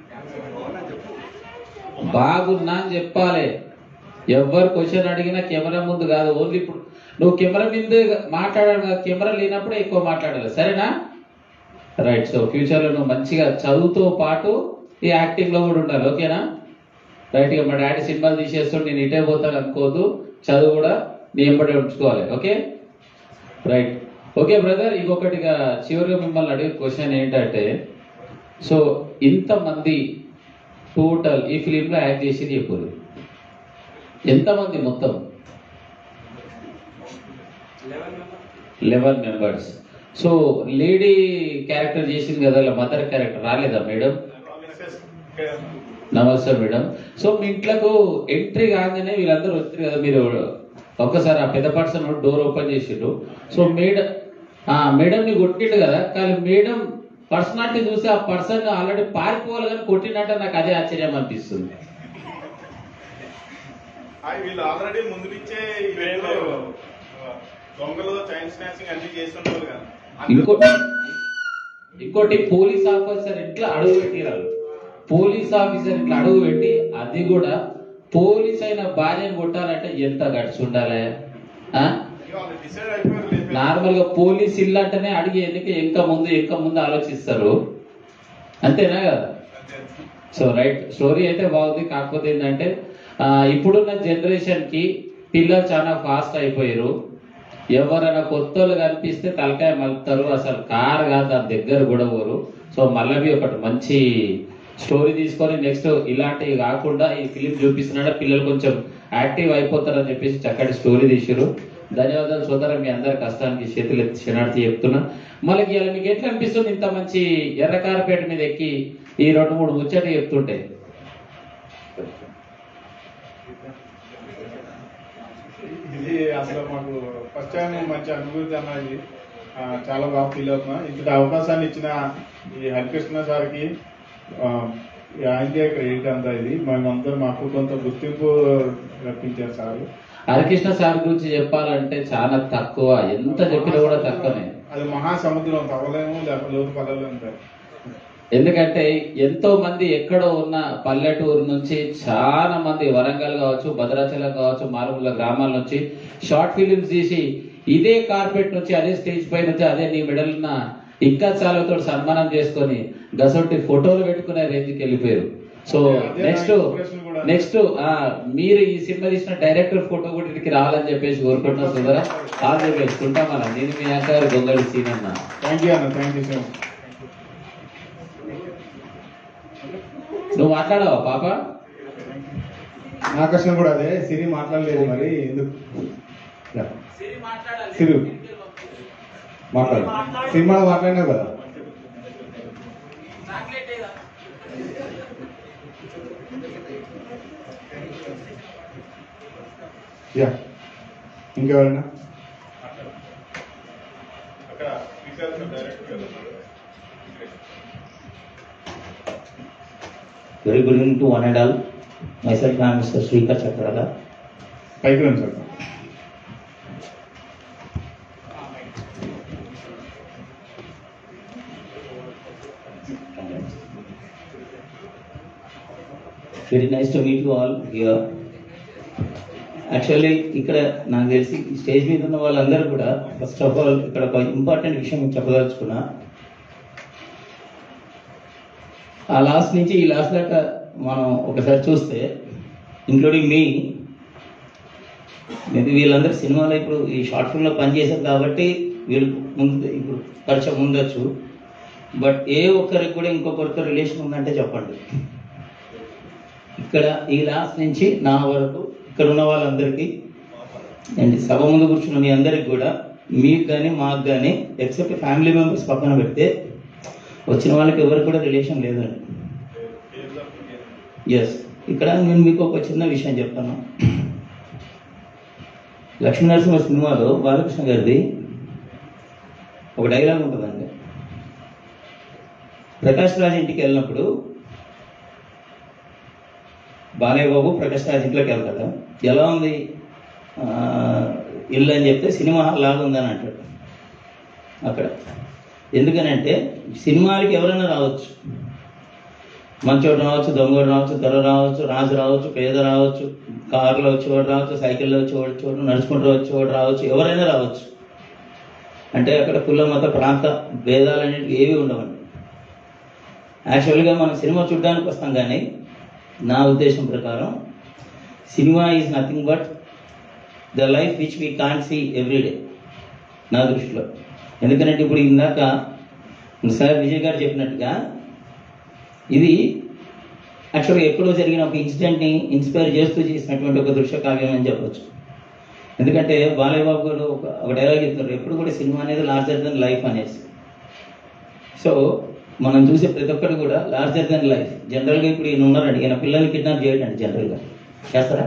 బాగున్నా అని చెప్పాలి. ఎవరు క్వశ్చన్ అడిగినా కెమెరా ముందు కాదు, ఓన్లీ ఇప్పుడు నువ్వు కెమెరా మీద మాట్లాడాలి కదా, కెమెరా లేనప్పుడే ఎక్కువ మాట్లాడాలి, సరేనా? రైట్. సో ఫ్యూచర్లో నువ్వు మంచిగా చదువుతో పాటు ఈ యాక్టింగ్లో కూడా ఉండాలి, ఓకేనా? రైట్. ఇక మా డాడీ సినిమాలు తీసేస్తుంటే నేను ఇటే పోతాను అనుకోవద్దు, చదువు కూడా నీ ఎంబడే ఉంచుకోవాలి, ఓకే? రైట్. ఓకే బ్రదర్, ఇంకొకటిగా చివరిగా మిమ్మల్ని అడిగే క్వశ్చన్ ఏంటంటే, సో ఇంతమంది టోటల్ ఈ ఫిలింలో యాక్ట్ చేసింది ఎప్పుడు ఎంతమంది? మొత్తం 11 మెంబర్స్. సో లేడీ క్యారెక్టర్ చేసింది కదా, మదర్ క్యారెక్టర్ రాలేదా మేడం? నమస్తే మేడం. సో మీ ఇంట్లోకి ఎంట్రీ కాగానే వీళ్ళందరూ వచ్చారు కదా, మీరు ఒక్కసారి ఆ పెద్ద పర్సన్ డోర్ ఓపెన్ చేసిండు. సో మేడంని కొట్టిండు కదా, కానీ మేడం పర్సనాలిటీ చూసి ఆ పర్సన్ ఆల్రెడీ పారిపోవాలి కానీ కొట్టినట్టు నాకు అదే ఆశ్చర్యం అనిపిస్తుంది. వీళ్ళు ఆల్రెడీ ముందు నుంచే దొంగలు చైన్ స్నాచింగ్ అన్ని చేస్తుంటారు కదా. ఇంకోటి పోలీస్ ఆఫీసర్ ఇట్లా అడుగు పెట్టిరారు. పోలీస్ ఆఫీసర్ ఇట్లా అడుగు పెట్టి, అది కూడా పోలీస్ అయిన భార్యను కొట్టాలంటే ఎంత గడిచి ఉండాలి? నార్మల్ గా పోలీస్ ఇల్లు అంటేనే అడిగి ఇంకా ముందు ఆలోచిస్తారు, అంతేనా కదా? సో రైట్, స్టోరీ అయితే బాగుంది. కాకపోతే ఏంటంటే ఇప్పుడున్న జనరేషన్ కి పిల్లలు చాలా ఫాస్ట్ అయిపోయారు. ఎవరైనా కొత్త వాళ్ళు కనిపిస్తే తలకాయ మలుపుతారు, అసలు కారు కాదు దాని దగ్గర కూడా పోరు. సో మళ్ళీ ఒకటి మంచి స్టోరీ తీసుకొని నెక్స్ట్ ఇలాంటివి కాకుండా ఈ ఫిలిం చూపిస్తున్నాడు, పిల్లలు కొంచెం యాక్టివ్ అయిపోతారని చెప్పేసి చక్కటి స్టోరీ తీసారు. ధన్యవాదాలు సోదర, మీ అందరి కష్టానికి చేతులు ఎత్తి శనార్థి చెప్తున్నా. మళ్ళీ ఇవాళ మీకు ఎట్లా అనిపిస్తుంది ఇంత మంచి ఎర్ర కార్పేట మీద ఎక్కి ఈ 2-3 ముచ్చట్లు చెప్తుంటే? ఇది అసలు మాకు ఫస్ట్ టైం మంచి అనుభూతి అన్నది, చాలా బాగా ఫీల్ అవుతున్నా. ఇంతటి అవకాశాన్ని ఇచ్చిన ఈ హరికృష్ణ సార్కి ఆయనకే క్రెడిట్ అంతా. ఇది మేమందరూ మాకు కొంత గుర్తింపు రప్పించారు సార్. హరికృష్ణ సార్ గురించి చెప్పాలంటే చాలా తక్కువ, ఎంత చెప్పినా కూడా తక్కువనే. అది మహాసముద్రం, తవ్వలేము లేకపోతే లోతు పల్లెలేము సార్. ఎందుకంటే ఎంతో మంది ఎక్కడో ఉన్న పల్లెటూరు నుంచి చాలా మంది వరంగల్ కావచ్చు, భద్రాచలం కావచ్చు, మారుమూల గ్రామాల నుంచి షార్ట్ ఫిలిమ్స్ తీసి ఇదే కార్పెట్ నుంచి, అదే స్టేజ్ పై నుంచి, అదే నీ మెడల్న ఇంకా చాలాతో సన్మానం చేసుకొని గసొంటి ఫోటోలు పెట్టుకునే రేంజ్కి వెళ్ళిపోయారు. సో నెక్స్ట్ మీరు ఈ సినిమా తీసిన డైరెక్టర్ ఫోటో కూడా ఇంటికి రావాలని చెప్పేసి కోరుకుంటున్నాం సోదరా. All the best. ఉంటామన్నా. నేను మీ యాంకర్ గొంగళి సీన్ అన్న. థ్యాంక్ యూ అన్న, థ్యాంక్ యూ సో మచ్. నువ్వు మాట్లాడావా పాప? నా క్వశ్చన్ కూడా అదే. సిరి మాట్లాడలేదు, మరి ఎందుకు? సిరి మాట్లాడు, సినిమాలో మాట్లాడినావు కదా. యా, ఇంకెవరైనా? Very good evening to one and all. Myself, I am Mr. Srikar Chakrada. పైకి రండి సార్. Very nice to meet you all here. Actually ఇక్కడ నాకు తెలిసి స్టేజ్ మీద ఉన్న వాళ్ళందరూ కూడా ఫస్ట్ ఆఫ్ ఆల్ ఇక్కడ ఒక ఇంపార్టెంట్ విషయం చెప్పదలుచుకున్నా. ఆ లాస్ట్ నుంచి ఈ లాస్ట్ దాకా మనం ఒకసారి చూస్తే, ఇంక్లూడింగ్ మీ, మేబీ వీళ్ళందరూ సినిమాలో ఇప్పుడు ఈ షార్ట్ ఫిల్మ్లో పనిచేశారు కాబట్టి వీళ్ళు ముందు ఇప్పుడు పరిచయం ఉండొచ్చు. బట్ ఏ ఒక్కరికి కూడా ఇంకొకరితో రిలేషన్ ఉందంటే చెప్పండి. ఇక్కడ ఈ లాస్ట్ నుంచి నా వరకు ఇక్కడ ఉన్న వాళ్ళందరికీ అండ్ సభ ముందు కూర్చున్న మీ అందరికి కూడా, మీకు కానీ మాకు కానీ, ఎక్సెప్ట్ ఫ్యామిలీ మెంబర్స్ పక్కన పెడితే వచ్చిన వాళ్ళకి ఎవరికి కూడా రిలేషన్ లేదండి. ఎస్, ఇక్కడ నేను మీకు ఒక చిన్న విషయం చెప్తాను. లక్ష్మీనరసింహ సినిమాలో బాలకృష్ణ గారిది ఒక డైలాగ్ ఉంటుందండి. ప్రకాష్ రాజ్ ఇంటికి వెళ్ళినప్పుడు బాలయ్య బాబు ప్రకాష్ రాజ్ ఇంట్లోకి వెళ్తాడు. ఎలా ఉంది ఇల్లు అని చెప్తే సినిమా హాల్ లాగా ఉందని అంటాడు అక్కడ. ఎందుకనంటే సినిమాలకి ఎవరైనా రావచ్చు, మంచోడు రావచ్చు, దొంగోడు రావచ్చు, దొర రావచ్చు, రాజు రావచ్చు, పేద రావచ్చు, కారులో వచ్చేవాడు రావచ్చు, సైకిల్లో వచ్చేవాడు, నడుచుకుంటూ వచ్చేవాడు రావచ్చు, ఎవరైనా రావచ్చు. అంటే అక్కడ కుల మత ప్రాంత భేదాలు అనేవి ఏవి ఉండవండి. యాక్చువల్గా మనం సినిమా చూడడానికి వస్తాం, కానీ నా ఉద్దేశం ప్రకారం సినిమా is nothing but the life which we can't see everyday నా దృష్టిలో. ఎందుకంటే ఇప్పుడు ఇందాక సార్ విజయ్ గారు చెప్పినట్టుగా ఇది యాక్చువల్గా ఎక్కడో జరిగిన ఒక ఇన్సిడెంట్ని ఇన్స్పైర్ చేస్తూ చేసినటువంటి ఒక దృశ్య కావ్యం అని చెప్పవచ్చు. ఎందుకంటే బాలయ్య బాబు గారు ఒక డైలాగ్ చెప్తారు, ఎప్పుడు కూడా సినిమా అనేది లార్జర్ దెన్ లైఫ్ అనేసి. సో మనం చూసే ప్రతి ఒక్కటి కూడా లార్జర్ దెన్ లైఫ్. జనరల్గా ఇప్పుడు ఈయన ఉన్నారండి, ఈయన పిల్లల్ని కిడ్నాప్ చేయడండి జనరల్గా చేస్తారా?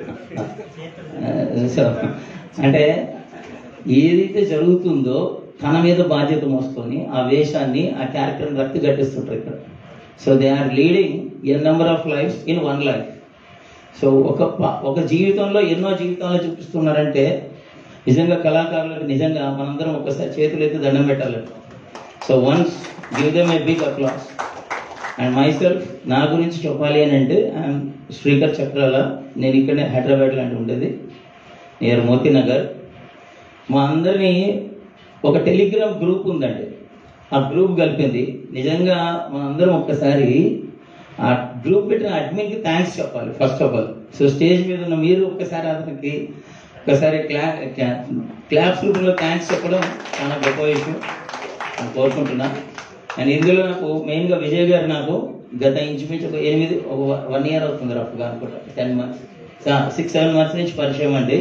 సో అంటే ఏదైతే జరుగుతుందో తన మీద బాధ్యత మోసుకొని ఆ వేషాన్ని, ఆ క్యారెక్టర్ని రక్తి గట్టిస్తుంటారు ఇక్కడ. So they are leading a number of lifes in one life. So ఒక జీవితంలో ఎన్నో జీవితాలు చూపిస్తున్నారంటే నిజంగా కళాకారులకు నిజంగా మనందరం ఒకసారి చేతులు ఎత్తి దండం పెట్టాలండి. So once give them a big applause. And myself నా గురించి చెప్పాలి అని అంటే ఐఎమ్ శ్రీకర్ చక్రాల. నేను ఇక్కడనే హైదరాబాద్ లాంటి ఉండేది, నియర్ మోతీనగర్. మా అందరినీ ఒక టెలిగ్రామ్ గ్రూప్ ఉందండి, ఆ గ్రూప్ కలిపింది. నిజంగా మనందరం ఒక్కసారి ఆ గ్రూప్ పెట్టిన అడ్మిన్కి థ్యాంక్స్ చెప్పాలి first of all. So stage మీద ఉన్న మీరు ఒక్కసారి అతనికి ఒకసారి క్లాప్స్ రూపంలో థ్యాంక్స్ చెప్పడం చాలా గొప్ప విషయం అని కోరుకుంటున్నా. అండ్ ఇందులో నాకు మెయిన్గా విజయ్ గారు నాకు గత ఇంచుమించు 1 year అవుతుంది రఫ్గా అనుకుంటా, 10 months 6-7 months నుంచి పరిచయం అండి.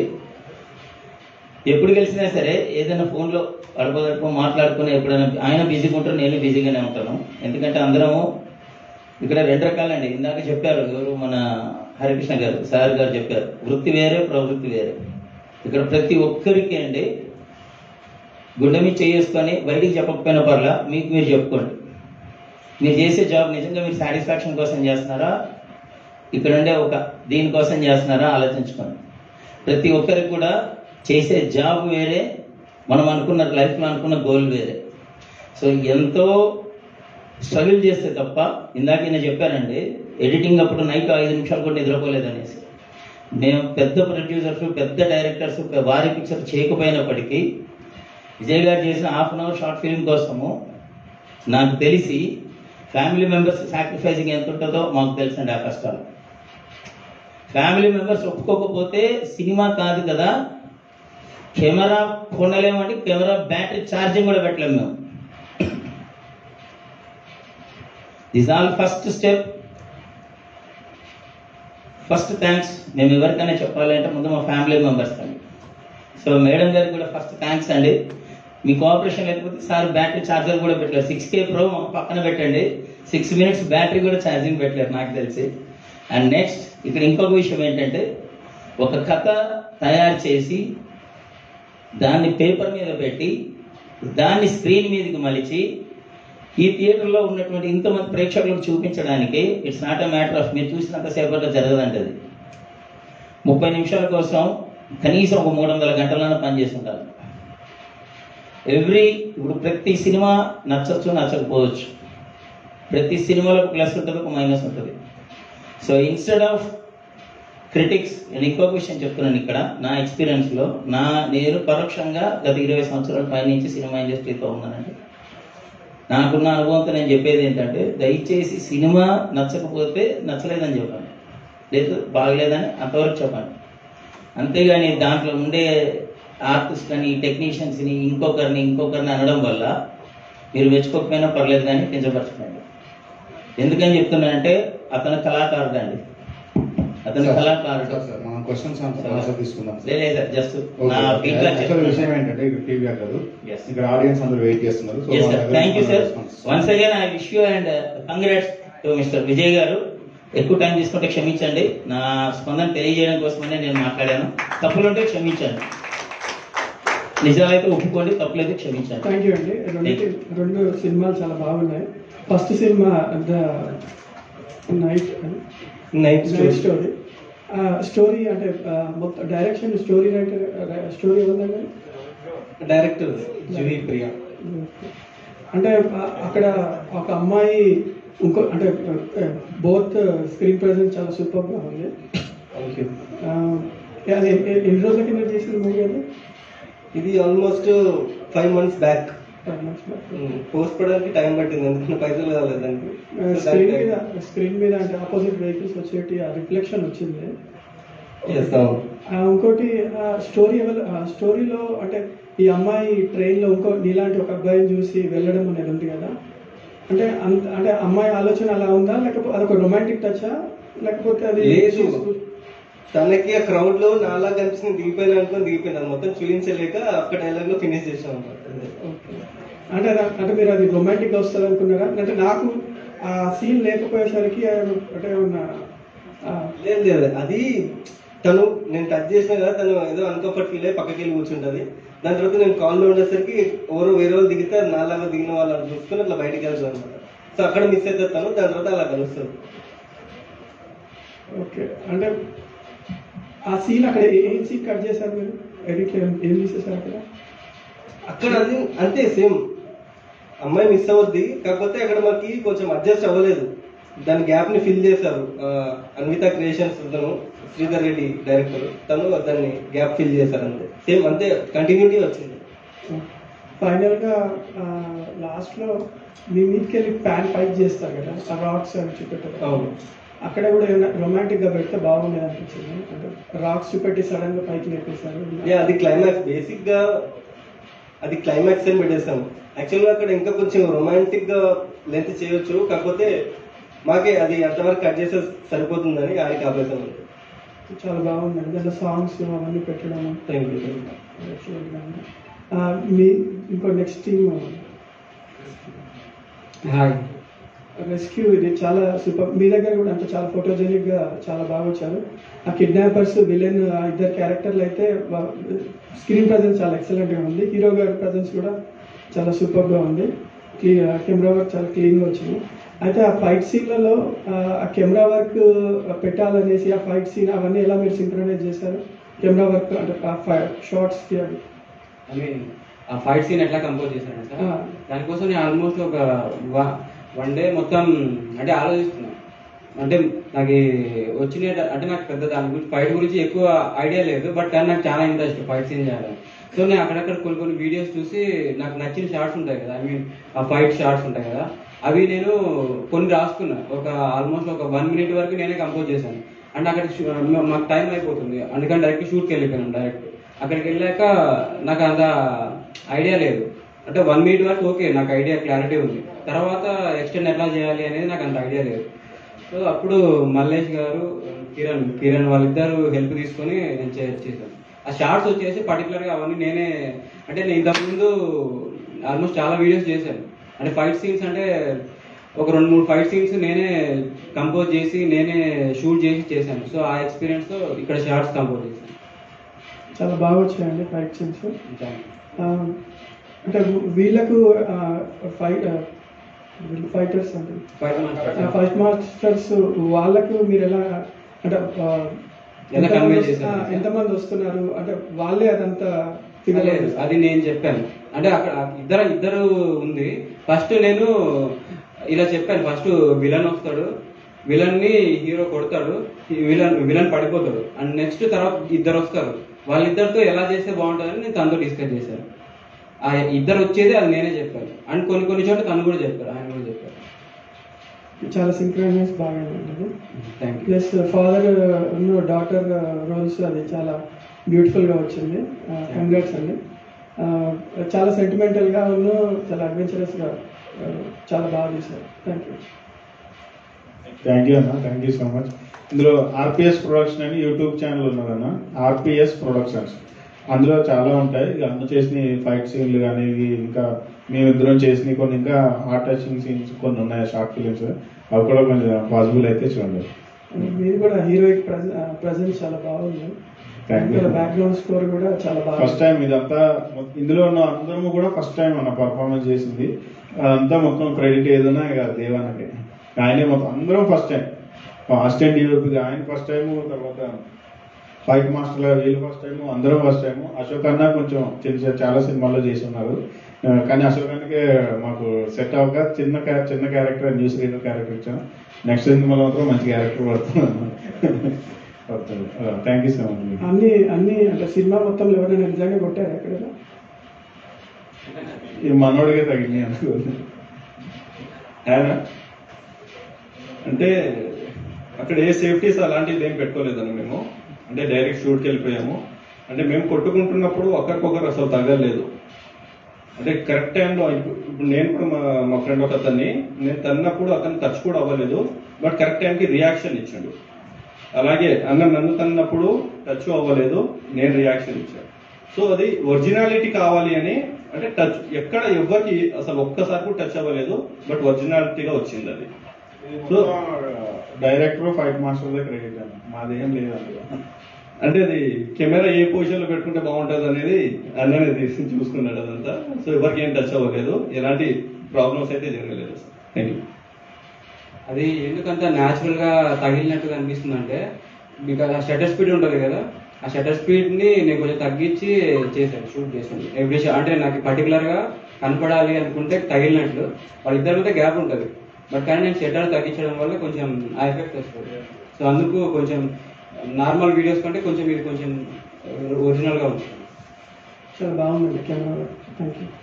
ఎప్పుడు కలిసినా సరే ఏదైనా ఫోన్లో అడపదడప మాట్లాడుకుని ఎప్పుడైనా ఆయన బిజీగా ఉంటారు, నేను బిజీగానే ఉంటాను. ఎందుకంటే అందరము ఇక్కడ 2 రకాలండి. ఇందాక చెప్పారు ఎవరు, మన హరికృష్ణ గారు సార్ గారు చెప్పారు, వృత్తి వేరే ప్రవృత్తి వేరే. ఇక్కడ ప్రతి ఒక్కరికి అండి గుండె మీద చేసుకొని బయటికి చెప్పకపోయిన పర్లా మీకు మీరు చెప్పుకోండి. మీరు చేసే జాబ్ నిజంగా మీరు సాటిస్ఫాక్షన్ కోసం చేస్తున్నారా, ఇక్కడ ఉండే ఒక దీనికోసం చేస్తున్నారా ఆలోచించుకోండి. ప్రతి ఒక్కరికి కూడా చేసే జాబ్ వేరే, మనం అనుకున్న లైఫ్లో అనుకున్న గోల్ వేరే. సో ఎంతో స్ట్రగుల్ చేస్తే తప్ప, ఇందాక నేను చెప్పానండి ఎడిటింగ్ అప్పుడు నైట్ 5 నిమిషాలు కూడా నిద్రపోలేదనేసి. మేము పెద్ద ప్రొడ్యూసర్స్, పెద్ద డైరెక్టర్స్ వారి పిక్చర్ చేయకపోయినప్పటికీ విజయ్ గారు చేసిన 1/2 hour షార్ట్ ఫిల్మ్ కోసము నాకు తెలిసి ఫ్యామిలీ మెంబర్స్ సాక్రిఫైసింగ్ ఎంత ఉంటుందో మాకు తెలుసండి. ఆ కష్టాలు ఫ్యామిలీ మెంబర్స్ ఒప్పుకోకపోతే సినిమా కాదు కదా, కెమెరా కొనలేమంటే కెమెరా బ్యాటరీ ఛార్జింగ్ కూడా పెట్టలేము మేము. This all first step. First thanks మేము ఎవరికైనా చెప్పాలి అంటే ముందు మా ఫ్యామిలీ మెంబర్స్ అండి. సో మేడం గారికి కూడా ఫస్ట్ థ్యాంక్స్ అండి. మీ కోఆపరేషన్ లేకపోతే సార్ బ్యాటరీ ఛార్జర్ కూడా పెట్టలేదు. 6K Pro పక్కన పెట్టండి, 6 minutes బ్యాటరీ కూడా ఛార్జింగ్ పెట్టలేరు నాకు తెలిసి. అండ్ నెక్స్ట్ ఇక్కడ ఇంకొక విషయం ఏంటంటే, ఒక కథ తయారు చేసి దాన్ని పేపర్ మీద పెట్టి దాన్ని స్క్రీన్ మీదకి మలిచి ఈ థియేటర్లో ఉన్నటువంటి ఇంతమంది ప్రేక్షకులకు చూపించడానికి it's not a matter of మీరు చూసినంత సేపట్లో జరగదంటే. 30 నిమిషాల కోసం కనీసం ఒక 300 గంటలైనా పనిచేస్తుంటారు. ఇప్పుడు ప్రతి సినిమా నచ్చచ్చు నచ్చకపోవచ్చు, ప్రతి సినిమాలో ప్లస్ ఉంటుంది, ఒక మైనస్ ఉంటుంది. సో ఇన్స్టెడ్ ఆఫ్ క్రిటిక్స్, నేను ఇంకొక విషయం చెప్తున్నాను ఇక్కడ నా ఎక్స్పీరియన్స్లో. నేను పరోక్షంగా గత 20 సంవత్సరాల పైనుంచి సినిమా ఇండస్ట్రీతో ఉన్నానండి. నాకున్న అనుభవంతో నేను చెప్పేది ఏంటంటే, దయచేసి సినిమా నచ్చకపోతే నచ్చలేదని చెప్పండి, లేదు బాగలేదని అంతవరకు చెప్పండి. అంతేగాని దాంట్లో ఉండే ఆర్టిస్ట్ అని టెక్నీషియన్స్ని ఇంకొకరిని అనడం వల్ల మీరు మెచ్చుకోకపోయినా పర్లేదు కానీ కించపరచకండి. ఎందుకని చెప్తున్నానంటే అతను కళాకారుడు అండి, అతను కళాకారుడు. మనం క్వశ్చన్స్ తీసుకుందాం. లేదు జస్ట్ నా విషయం ఏంటంటే ఇక్కడ ఫీడ్బ్యాక్ కాదు, ఇక్కడ ఆడియన్స్ అందరూ వెయిట్ చేస్తున్నారు. Thank you sir. Once again I wish you and congrats to mister Vijay garu. ఎక్కువ టైం తీసుకుంటే క్షమించండి, నా స్పందన తెలియజేయడం కోసమనే నేను మాట్లాడాను. తప్పులుంటే క్షమించండి. నిజాలైతే ఒప్పుకోండి, తప్పులైతే క్షమించండి. థ్యాంక్ యూ అండి. రెండు సినిమాలు చాలా బాగున్నాయి. ఫస్ట్ సినిమా ద నైట్ స్టోరీ. స్టోరీ అంటే మొత్తం డైరెక్షన్ స్టోరీ రైటర్ స్టోరీ ఉందండి. Director G V Priya. అంటే అక్కడ ఒక అమ్మాయి ఇంకో అంటే బోత్ స్క్రీన్ ప్రెజెన్స్ చాలా సూపర్ గా ఉంది. అది ఎన్ని రోజుల కింద చేసిన మూవీ అది? ఇది ఆల్మోస్ట్ 5 months బ్యాక్. పోస్ట్ పడడానికి టైం పట్టింది, ఎందుకంటే పైసలు కాలేదు దానికి. స్క్రీన్ మీద అంటే ఆపోజిట్ వెహికల్స్ వచ్చేటి ఆ రిఫ్లెక్షన్ వచ్చింది. ఇంకోటి స్టోరీలో అంటే ఈ అమ్మాయి ట్రైన్ లో ఇంకో నీలాంటి ఒక అబ్బాయిని చూసి వెళ్ళడం అనేది ఉంది కదా, అంటే అంటే అమ్మాయి ఆలోచన అలా ఉందా, లేకపోతే అదొక రొమాంటిక్ టచా, లేకపోతే అది లేదు? తనకి ఆ క్రౌడ్ లో నాలా కనిపిస్తుంది, దిగిపోయినా అనుకుని దిగిపోయింది. అది మొత్తం చూపించలేక ఒక్క డైలాగ్ లో ఫినిష్ చేసాం అన్నమాట. అంటే అంటే మీరు అది రొమాంటిక్ గా వస్తుంది అనుకున్నారా? అంటే నాకు ఆ సీన్ లేకపోయేసరికి అంటే లేదు, అది తను నేను టచ్ చేసినా కదా, తను ఏదో అన్కంఫర్ట్ ఫీల్ అయ్యి పక్కకి వెళ్ళి కూర్చుంటది. దాని తర్వాత నేను కాల్లో ఉండేసరికి ఎవరు వేరే వాళ్ళు దిగితే నాలాగా దిగిన వాళ్ళని చూసుకుని అట్లా బయటకు వెళ్తాను అనమాట. సో అక్కడ మిస్ అవుతుంది తను, దాని తర్వాత అలా కలుస్తుంది. ఓకే, అంటే ఆ సీన్ అక్కడ ఏం సీన్ కట్ చేశారు మీరు? ఎడిట్ ఏం తీసేసారు అక్కడ? అక్కడ అది అంతే సేమ్, అమ్మాయి మిస్ అవుద్ది, కాకపోతే అక్కడ మనకి కొంచెం అడ్జస్ట్ అవ్వలేదు, దాని గ్యాప్ ని ఫిల్ చేశారు. అన్విత క్రియేషన్స్ తను శ్రీధర్ రెడ్డి డైరెక్టర్, తను దాన్ని గ్యాప్ ఫిల్ చేశారు అంతే. సేమ్ అంతే కంటిన్యూటీ వచ్చింది. ఫైనల్ గా లాస్ట్ లో మీ మీదకి వెళ్ళి ప్యాన్ పైప్ చేస్తారు కదా, ఆ రాక్స్ అవి చూపెట్టారు. అవును, అక్కడ కూడా ఏమైనా రొమాంటిక్ గా పెడితే బాగుండేది అనిపించింది. అంటే రాక్స్ చూపెట్టి సడన్ గా పైకి లేపేశారు. అది క్లైమాక్స్, బేసిక్ గా అది క్లైమాక్స్ అని పెట్టేసాము. యాక్చువల్గా అక్కడ ఇంకా కొంచెం రొమాంటిక్ గా లెంత్ చేయొచ్చు, కాకపోతే మాకే అది అంతవరకు కట్ చేస్తే సరిపోతుందని ఆడికి ఆపేసాము. చాలా బాగుందండి, దాంట్లో సాంగ్స్ అవన్నీ పెట్టడం. Thank you. మీ ఇంకో నెక్స్ట్ టీమ్ రెస్క్యూ, ఇది చాలా సూపర్. మీ దగ్గర కూడా అంటే చాలా ఫోటోజెనిక్ గా చాలా బాగా వచ్చారు. ఆ కిడ్నాపర్స్ విలన్ ఇద్దరు క్యారెక్టర్లు అయితే స్క్రీన్ ప్రజెన్స్ చాలా ఎక్సలెంట్ గా ఉంది. హీరో గారి ప్రజెన్స్ కూడా చాలా సూపర్ గా ఉంది. కెమెరా వర్క్ చాలా క్లీన్ గా వచ్చింది. అయితే ఆ ఫైట్ సీన్లలో ఆ కెమెరా వర్క్ పెట్టాలనేసి ఆ ఫైట్ సీన్ అవన్నీ ఎలా మీరు సింక్రనైజ్ చేశారు? కెమెరా వర్క్ అంటే షార్ట్స్ కి అది ఐ మీన్ ఆ ఫైట్ సీన్ ఎట్లా కంపోజ్ చేశాను సార్, దానికోసం నేను ఆల్మోస్ట్ ఒక 1 day మొత్తం అంటే ఆలోచిస్తున్నా. అంటే నాకు వచ్చిన అంటే నాకు పెద్ద దాని గురించి ఫైట్ గురించి ఎక్కువ ఐడియా లేదు, బట్ కానీ నాకు చాలా ఇంట్రెస్ట్ ఫైట్ సీన్ చేయాలని. సో నేను అక్కడక్కడ కొన్ని వీడియోస్ చూసి నాకు నచ్చిన షార్ట్స్ ఉంటాయి కదా, ఐ మీన్ ఆ ఫైట్ షార్ట్స్ ఉంటాయి కదా, అవి నేను కొన్ని రాసుకున్నా. ఆల్మోస్ట్ ఒక 1 minute వరకు నేనే కంపోజ్ చేశాను. అంటే అక్కడ మాకు టైం అయిపోతుంది, అందుకని డైరెక్ట్ షూట్కి వెళ్ళిపోయాను. డైరెక్ట్ అక్కడికి వెళ్ళాక నాకు అంత ఐడియా లేదు. అంటే 1 minute వరకు ఓకే, నాకు ఐడియా క్లారిటీ ఉంది. తర్వాత ఎక్స్టెండ్ ఎట్లా చేయాలి అనేది నాకు అంత ఐడియా లేదు. సో అప్పుడు మల్లేష్ గారు, కిరణ్ వాళ్ళిద్దరు హెల్ప్ తీసుకొని నేను చేశాను. ఆ షార్ట్స్ వచ్చేసి పర్టికులర్గా అవన్నీ నేనే, అంటే నేను ఇంతకుముందు ఆల్మోస్ట్ చాలా వీడియోస్ చేశాను. అంటే ఫైట్ సీన్స్ అంటే ఒక 2-3 ఫైట్ సీన్స్ నేనే కంపోజ్ చేసి నేనే షూట్ చేశాను. సో ఆ ఎక్స్పీరియన్స్తో ఇక్కడ షార్ట్స్ కంపోజ్ చేశాను. చాలా బాగా వచ్చాయండి ఫైట్ సీన్స్. అంటే వీళ్ళకు ఫైటర్స్ అంటే ఫైట్ మాస్టర్స్ వాళ్ళకు మీరు ఎలా అంటే ఎంతమంది వస్తున్నారు అంటే వాళ్ళే అదంతా లేదు, అది నేను చెప్పాను. అంటే అక్కడ ఇద్దరు ఉంది. ఫస్ట్ నేను ఇలా చెప్పాను, ఫస్ట్ విలన్ వస్తాడు, విలన్ ని హీరో కొడతాడు, విలన్ పడిపోతాడు, అండ్ నెక్స్ట్ తర్వాత ఇద్దరు వస్తారు, వాళ్ళిద్దరితో ఎలా చేస్తే బాగుంటుందని నేను తనతో డిస్కస్ చేశాను. ఆ ఇద్దరు వచ్చేది అది నేనే చెప్పాను. అండ్ కొన్ని చోట్ల తను కూడా చెప్పారు, ఆయన కూడా చెప్పారు. చాలా సింక్రనైజ్ బాగా ప్లస్ ఫాదర్ డాటర్ రోల్స్ అది చాలా బ్యూటిఫుల్ గా వచ్చింది. కంగ్రాట్స్ అండి. చాలా సెంటిమెంటల్ గా చాలా అడ్వెంచరస్ గా చాలా బాగా చేశారు. Thank you. థ్యాంక్ యూ అన్న, థ్యాంక్ యూ సో మచ్. ఇందులో ఆర్పిఎస్ ప్రొడక్షన్ అని యూట్యూబ్ ఛానల్ ఉన్నదన్న, ఆర్పిఎస్ ప్రొడక్షన్స్. అందులో చాలా ఉంటాయి. అన్న చేసిన ఫైట్ సీన్లు కానీ ఇంకా మేమిద్దరం చేసిన కొన్ని ఇంకా హార్ట్ టచింగ్ సీన్స్ కొన్ని ఉన్నాయి, షార్ట్ ఫిలిమ్స్. అవి కూడా కొంచెం పాసిబుల్ అయితే చూడండి. మీరు కూడా హీరోయిక్ ప్రజెన్స్ చాలా బాగుంది. Thank you. బ్యాక్గ్రౌండ్ స్కోర్ కూడా చాలా బాగా ఫస్ట్ టైం ఇదంతా ఇందులో ఉన్న అందరము కూడా ఫస్ట్ టైం అన్న పర్ఫార్మెన్స్ చేసింది. అదంతా మొత్తం క్రెడిట్ ఏదైనా ఇక దేవానికి. ఆయనే మొత్తం అందరం ఫస్ట్ టైం. అసిస్టెంట్ డిఓపి ఆయన ఫస్ట్ టైం, తర్వాత ఫైట్ మాస్టర్లో వీళ్ళు ఫస్ట్ టైం, అందరం ఫస్ట్ టైం. అశోక్ అన్న కొంచెం చాలా సినిమాల్లో చేసి ఉన్నారు, కానీ అశోక్ అన్నకే మాకు సెట్ అవ్వక చిన్న క్యారెక్టర్ న్యూస్ రీడర్ క్యారెక్టర్ ఇచ్చాను. నెక్స్ట్ సినిమాలో మాత్రం మంచి క్యారెక్టర్ పడుతున్నాను. Thank you so much. అన్ని అంటే సినిమా మొత్తంలో ఎవరైనా నిజంగా కొట్టారు ఎక్కడ? ఈ మనోడిగా తగిలినాయి అనుకో. అంటే అక్కడ ఏ సేఫ్టీస్ అలాంటివి ఏం పెట్టుకోలేదని మేము, అంటే డైరెక్ట్ షూట్కి వెళ్ళిపోయాము. అంటే మేము కొట్టుకుంటున్నప్పుడు ఒకరికొకరు అసలు తగలేదు. అంటే కరెక్ట్ టైంలో ఇప్పుడు నేను కూడా మా ఫ్రెండ్ ఒక అతన్ని నేను తన్నప్పుడు అతను టచ్ కూడా అవ్వలేదు, బట్ కరెక్ట్ టైంకి రియాక్షన్ ఇచ్చాడు. అలాగే నన్ను తన్నప్పుడు టచ్ అవ్వలేదు, నేను రియాక్షన్ ఇచ్చాను. సో అది ఒరిజినాలిటీ కావాలి అని, అంటే టచ్ ఎక్కడ ఎవరికి అసలు ఒక్కసారి కూడా టచ్ అవ్వలేదు, బట్ ఒరిజినాలిటీగా వచ్చింది అది. So director fight master they credit అన్న, మాదేం లేదు అందులో. అంటే అది కెమెరా ఏ పొజిషన్ లో పెట్టుకుంటే బాగుంటుంది అనేది అన్ననే తీసి చూసుకున్నాడు అదంతా. సో ఎవరికి ఏం టచ్ అవ్వలేదు, ఎలాంటి ప్రాబ్లమ్స్ అయితే జరగలేదు సార్. Thank you. అది ఎందుకంత న్యాచురల్ గా తగిలినట్టుగా అనిపిస్తుంది అంటే, మీకు ఆ షటర్ స్పీడ్ ఉంటుంది కదా, ఆ షటర్ స్పీడ్ ని నేను కొంచెం తగ్గించి చేశాను, షూట్ చేశాను. ఎవ్రీ అంటే నాకు పర్టికులర్ గా కనపడాలి అనుకుంటే తగిలినట్లు వాళ్ళిద్దరి మధ్య గ్యాప్ ఉంటుంది, బట్ కానీ నేను షటర్ తగ్గించడం వల్ల కొంచెం ఆ ఎఫెక్ట్ వస్తుంది. సో అందుకు కొంచెం నార్మల్ వీడియోస్ కంటే కొంచెం ఇది కొంచెం ఒరిజినల్ గా ఉంటుంది. చాలా బాగుందండి కెమెరా. Thank you.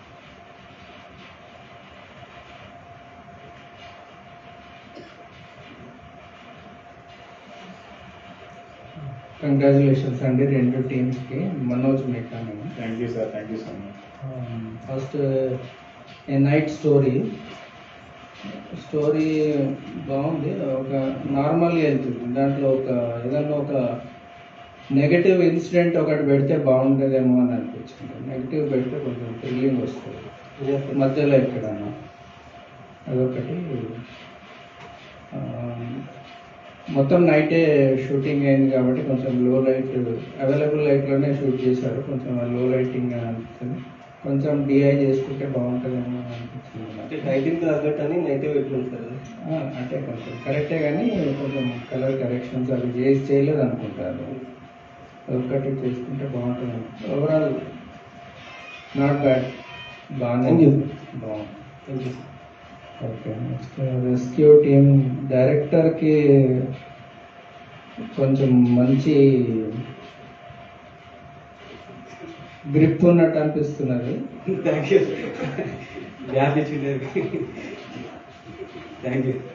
కంగ్రాచులేషన్స్ అండి రెండు టీమ్స్కి. Manoj Mekani. Thank you sir, thank you so much. First a night story బాగుంది, ఒక నార్మల్గా వెళ్తుంది. దాంట్లో ఏదన్నా ఒక నెగటివ్ ఇన్సిడెంట్ ఒకటి పెడితే బాగుంటుందేమో అని అనిపించింది. నెగటివ్ పెడితే కొంచెం థ్రిల్లింగ్ వస్తుంది మధ్యలో ఎక్కడన్నా. అదొకటి. మొత్తం నైటే షూటింగ్ అయింది కాబట్టి కొంచెం లో లైట్, అవైలబుల్ లైట్లోనే షూట్ చేశారు. కొంచెం లో లైటింగ్ అని అనిపిస్తుంది. కొంచెం డిఐ చేసుకుంటే బాగుంటుందేమో అనిపించింది. అంటే టైటిల్ తగ్గట్టు అని నెగిటివ్ పెట్టుకుంది సార్. అంటే కొంచెం కరెక్టే కానీ కొంచెం కలర్ కరెక్షన్స్ అవి చేయలేదు అనుకుంటారు. ఒకటి చేసుకుంటే బాగుంటుంది. ఓవరాల్ నాట్ బ్యాడ్, బాగుంది. బాగుంది. ఓకే. నెక్స్ట్ రెస్క్యూ టీమ్ డైరెక్టర్కి కొంచెం మంచి గ్రిప్ ఉన్నట్టు అనిపిస్తున్నది. Thank you. గ్యాప్ ఇచ్చింది. Thank you.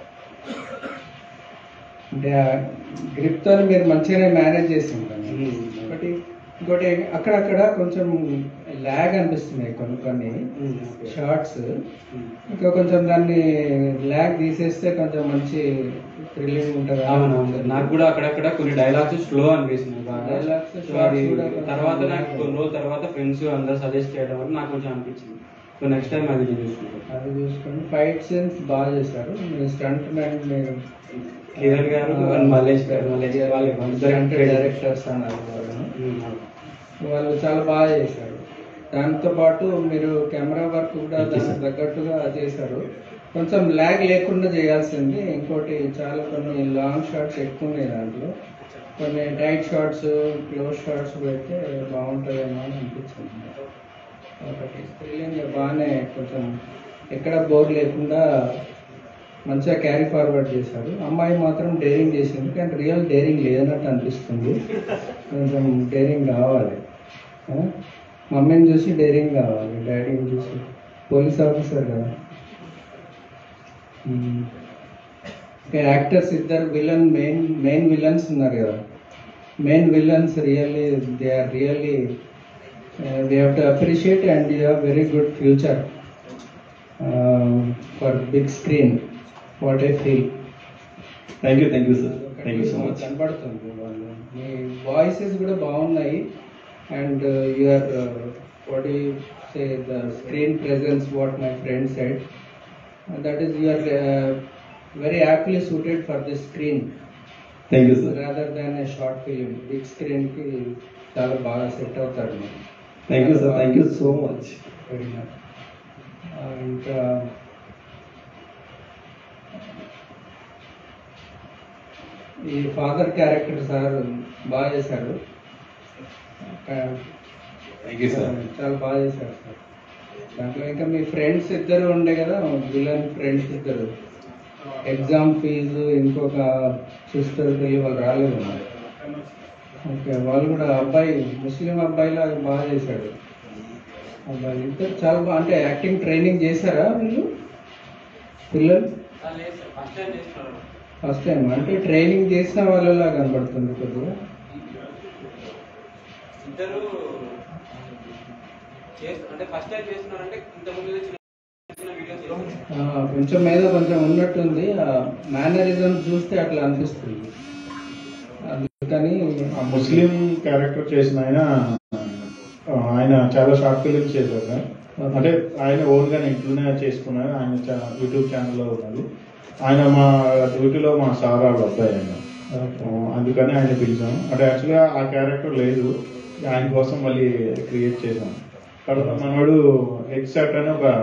అంటే ఆ గ్రిప్తో మీరు మంచిగానే మేనేజ్ చేసి ఉంటాను. ఇంకోటి అక్కడక్కడ కొంచెం ల్యాగ్ అనిపిస్తున్నాయి కొన్ని షార్ట్స్. ఇంకా కొంచెం దాన్ని ల్యాగ్ తీసేస్తే కొంచెం మంచి థ్రిల్లింగ్ ఉంటుంది. అవునవును, నాకు కూడా అక్కడక్కడ కొన్ని డైలాగ్స్ స్లో అనిపిస్తున్నాయి బాగా. డైలాగ్స్ తర్వాత నాకు కొన్ని రోజుల తర్వాత ఫ్రెండ్స్ అందరు సజెస్ట్ చేయడం వల్ల నాకు కొంచెం అనిపించింది. సో నెక్స్ట్ టైం అది చూసుకుంటాం. అది చూసుకొని ఫైట్ సీన్స్ బాగా చేశారు. మీరు స్టంట్ మ్యాన్, మీరు కిరణ్ గారు మల్లేష్ గారు, స్టంట్ డైరెక్టర్స్ అన్నారు వాళ్ళు చాలా బాగా చేశారు. దాంతోపాటు మీరు కెమెరా వర్క్ కూడా దానికి తగ్గట్టుగా చేశారు. కొంచెం ల్యాగ్ లేకుండా చేయాల్సింది. ఇంకోటి చాలా కొన్ని లాంగ్ షాట్స్ ఎక్కువ ఉన్నాయి దాంట్లో. కొన్ని టైట్ షాట్స్, క్లోజ్ షాట్స్ పెడితే బాగుంటుందేమో అని అనిపించింది. ఒకటి థ్రిల్లింగ్ బాగానే కొంచెం ఎక్కడ బోర్ లేకుండా మంచిగా క్యారీ ఫార్వర్డ్ చేశారు. అమ్మాయి మాత్రం డేరింగ్ చేసింది, కానీ రియల్ డేరింగ్ లేదన్నట్టు అనిపిస్తుంది. కొంచెం డేరింగ్ కావాలి. మమ్మీని చూసి డేరింగ్ కావాలి, డాడీని చూసి. పోలీస్ ఆఫీసర్ కదా. యాక్టర్స్ ఇద్దరు మెయిన్ విలన్స్ ఉన్నారు కదా. Main villains really they are really we have to appreciate, and you have very good future for big screen, what I feel. Thank you sir, thank you so much. కనబడుతుంది వాళ్ళు, మీ voices కూడా బాగున్నాయి. And your what do you say, the screen presence, what my friend said, that is you are very aptly suited for this screen. Thank you, sir. Rather than a short film big screen కి చాలా బాగా set అవుతారు మీరు. Thank you, sir. Thank you so much. Very much. ఇంకా ఈ father character sir బాగా చేశారు. Thank you sir. చాలా బాగా చేశారు సార్. దాంట్లో ఇంకా మీ ఫ్రెండ్స్ ఇద్దరు ఉండే కదా, విలన్ ఫ్రెండ్స్ ఇద్దరు, ఎగ్జామ్ ఫీజు ఇంకొక సిస్టర్ పెళ్ళి వాళ్ళు రాలేదు మరి. ఓకే, వాళ్ళు కూడా అబ్బాయి ముస్లిం అబ్బాయిలాగా బాగా చేశాడు. అబ్బాయి ఇద్దరు చాలా బాగా, అంటే యాక్టింగ్ ట్రైనింగ్ చేశారా వీళ్ళు పిల్లలు? ఫస్ట్ టైం అంటే ట్రైనింగ్ చేసిన వాళ్ళలా కనబడుతుంది కొద్దిగా. ఇద్దరు అంటే ఫస్ట్ టైం చేస్తున్నారంటే ఇంతకుముందు కొంచెం ఏదో కొంచెం ఉన్నట్టుంది, మేనరిజం చూస్తే అట్లా అనిపిస్తుంది. అందుకని ముస్లిం క్యారెక్టర్ చేసిన ఆయన చాలా షార్ట్ ఫిలిమ్స్ చేశారు సార్. అంటే ఆయన ఓన్ గా ఇంట్లోనే చేసుకున్నారు. ఆయన యూట్యూబ్ ఛానల్లో ఉన్నది. ఆయన మా డ్యూటీలో మా సార్ వాళ్ళ అబ్బాయి ఆయన, అందుకని ఆయన పిలిచాం. అంటే యాక్చువల్గా ఆ క్యారెక్టర్ లేదు, ఆయన కోసం మళ్ళీ క్రియేట్ చేసాం. తర్వాత మనవాడు ఎక్సాక్ట్ అని ఒక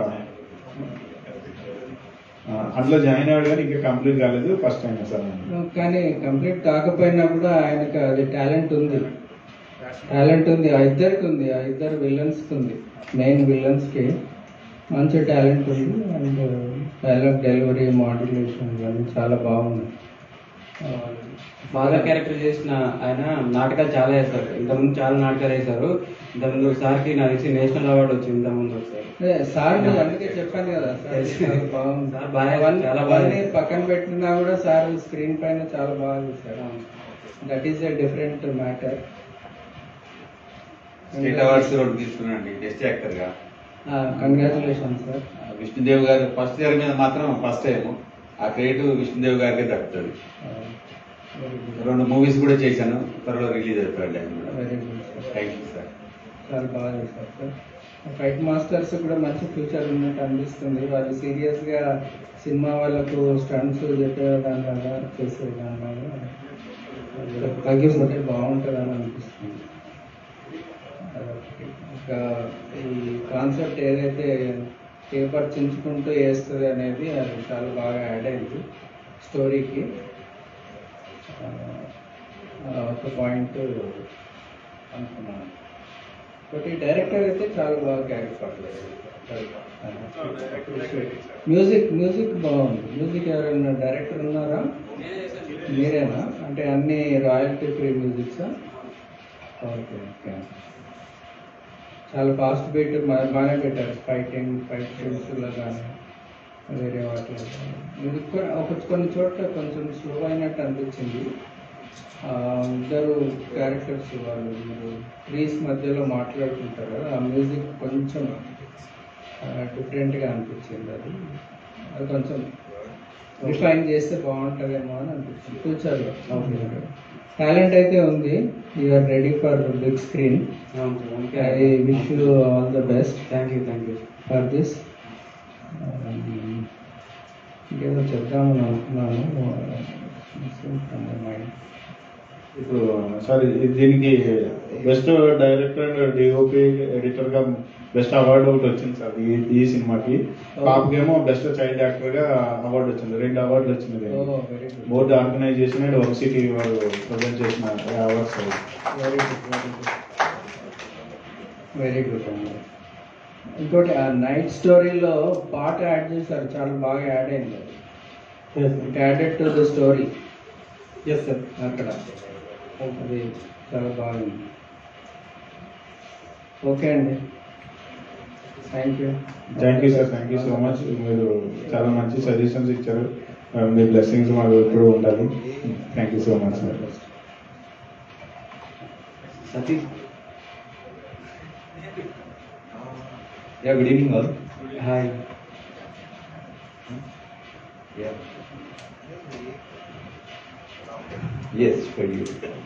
అందులో జాయిన్ అయ్యాడు, కానీ ఇంకా కంప్లీట్ కాలేదు. First time sir. కానీ కంప్లీట్ కాకపోయినా కూడా ఆయనకి అది టాలెంట్ ఉంది. ఆ ఇద్దరికి ఉంది, ఆ ఇద్దరు విలన్స్కి ఉంది. మెయిన్ విలన్స్కి మంచి టాలెంట్ ఉంది. అండ్ డైలాగ్ డెలివరీ, మాడ్యులేషన్ ఇవన్నీ చాలా బాగున్నాయి. ఫాదర్ క్యారెక్టర్ చేసిన ఆయన నాటకాలు చాలా వేస్తారు. ఇంతకుముందు చాలా నాటకాలు వేశారు. ఇంతకుముందు సార్కి నాకు తెలిసి నేషనల్ అవార్డు వచ్చింది ఇంతకుముందు ఒకసారి. సార్ అందుకే చెప్పాను కదా సార్, చాలా బాగుంది. సార్ బాగా చాలా బాగా పక్కన పెట్టినా కూడా సార్ స్క్రీన్ పైన చాలా బాగా చూసారు. That is a different matter. State awards కూడా తీసుకున్నాండి బెస్ట్ యాక్టర్ గా. Congratulation sir. Vishnudev garu first year మీద మాత్రం ఫస్ట్ టైం ఆ క్రెడిట్ విష్ణుదేవ్ గారికి దక్కుతుంది. 2 మూవీస్ కూడా చేశాను, త్వరలో రిలీజ్ అయిపోయాడు ఆయన కూడా. Very good sir. Thank you sir. చాలా బాగా చేశారు సార్. ఫైట్ మాస్టర్స్ కూడా మంచి ఫ్యూచర్ ఉన్నట్టు అనిపిస్తుంది. వాళ్ళు సీరియస్ గా సినిమా వాళ్ళకు స్టంట్స్ చెప్పేదానిలాగా చేసేదానిలాగా తగ్గిపోతే బాగుంటుందని అనిపిస్తుంది. ఇంకా ఈ కాన్సెప్ట్ ఏదైతే పేపర్ చించుకుంటూ వేస్తుంది అనేది అది చాలా బాగా యాడ్ అయింది స్టోరీకి. ఒక పాయింట్ అనుకున్నాను. ఒకటి డైరెక్టర్ అయితే చాలా బాగా క్యారీ పడలేదు. మ్యూజిక్ బాగుంది. మ్యూజిక్ ఎవరైనా డైరెక్టర్ ఉన్నారా? మీరేనా? అంటే అన్ని రాయల్టీ ఫ్రీ మ్యూజిక్సా? Okay okay. చాలా ఫాస్ట్ బీట్ బాగానే పెట్టారు. ఫైట్ సీన్స్లో కానీ వేరే వాటిలో మ్యూజిక్ కొన్ని చోట్ల కొంచెం స్లో అయినట్టు అనిపించింది. ఇద్దరు క్యారెక్టర్స్ వాళ్ళు మీరు ట్రీస్ మధ్యలో మాట్లాడుకుంటారు కదా, ఆ మ్యూజిక్ కొంచెం డిఫరెంట్గా అనిపించింది. అది కొంచెం రిఫైన్ చేస్తే బాగుంటుందేమో అని అనిపించింది ఫ్యూచర్లో. టాలెంట్ అయితే ఉంది. You're ready for big screen. I wish you all the best. Thank you for this. ఇంకేదో చెప్దామని అనుకున్నాను. ఇప్పుడు సార్ దీనికి best director and DOP editor గా బెస్ట్ అవార్డు ఒకటి వచ్చింది సార్ ఈ సినిమాకి. పాపకేమో బెస్ట్ చైల్డ్ యాక్టర్ గా అవార్డు వచ్చింది. 2 అవార్డులు వచ్చింది. Board organization and work city వాళ్ళు ప్రజెంట్ చేసిన అవార్డ్స్. వెరీ గుడ్ అండి. ఇంకోటి ఆ నైట్ స్టోరీలో పాట యాడ్ చేశారు, చాలా బాగా యాడ్ అయింది. It added to the story. Yes sir. అక్కడ అది చాలా బాగుంది. ఓకే అండి, thank you. Thank you sir. Thank you so much. మీరు చాలా మంచి సజెషన్స్ ఇచ్చారు. మీ బ్లెస్సింగ్స్ మాకు ఎప్పుడు ఉండాలి. Thank you so much sir. Satish. Yeah, good evening all. Hi. Yeah. Yes, for you.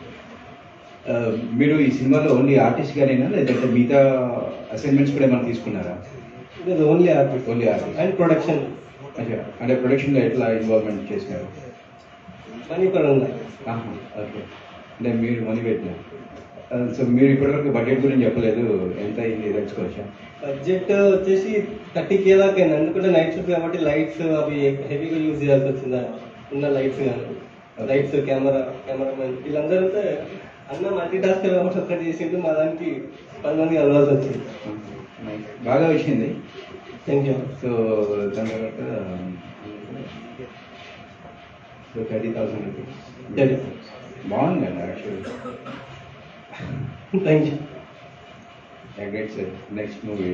మీరు ఈ సినిమాలో ఓన్లీ ఆర్టిస్ట్ గానేనా లేదంటే మిగతా అసైన్మెంట్స్ కూడా ఏమైనా తీసుకున్నారా? Only artist. Only artist and production. అంటే ప్రొడక్షన్లో ఎట్లా ఇన్వాల్వ్మెంట్ చేసినారు? మనీ కూడా ఉన్నాయి. ఓకే, అంటే మీరు మనీ పెట్టినారు. సో మీరు ఇప్పటివరకు బడ్జెట్ గురించి చెప్పలేదు, ఎంత అయింది తెలుసుకోవచ్చా? బడ్జెట్ వచ్చేసి 30K దాకా అయింది. ఎందుకంటే నైట్ షూట్ కాబట్టి లైట్స్ అవి హెవీగా యూజ్ చేయాల్సి వచ్చింది. ఉన్న లైట్స్ కానీ లైట్స్, కెమెరామెన్ వీళ్ళందరూ అన్న మల్టీ టాస్కర్ కాబట్టి ఒక్కటి చేసిండు. మా దానికి 10 మంది కలవాల్సి వచ్చింది. బాగా వచ్చింది. Thank you. సో దాని తర్వాత 30,000 రూపీస్ బాగుందండి actually. Thank you. Great sir. Next movie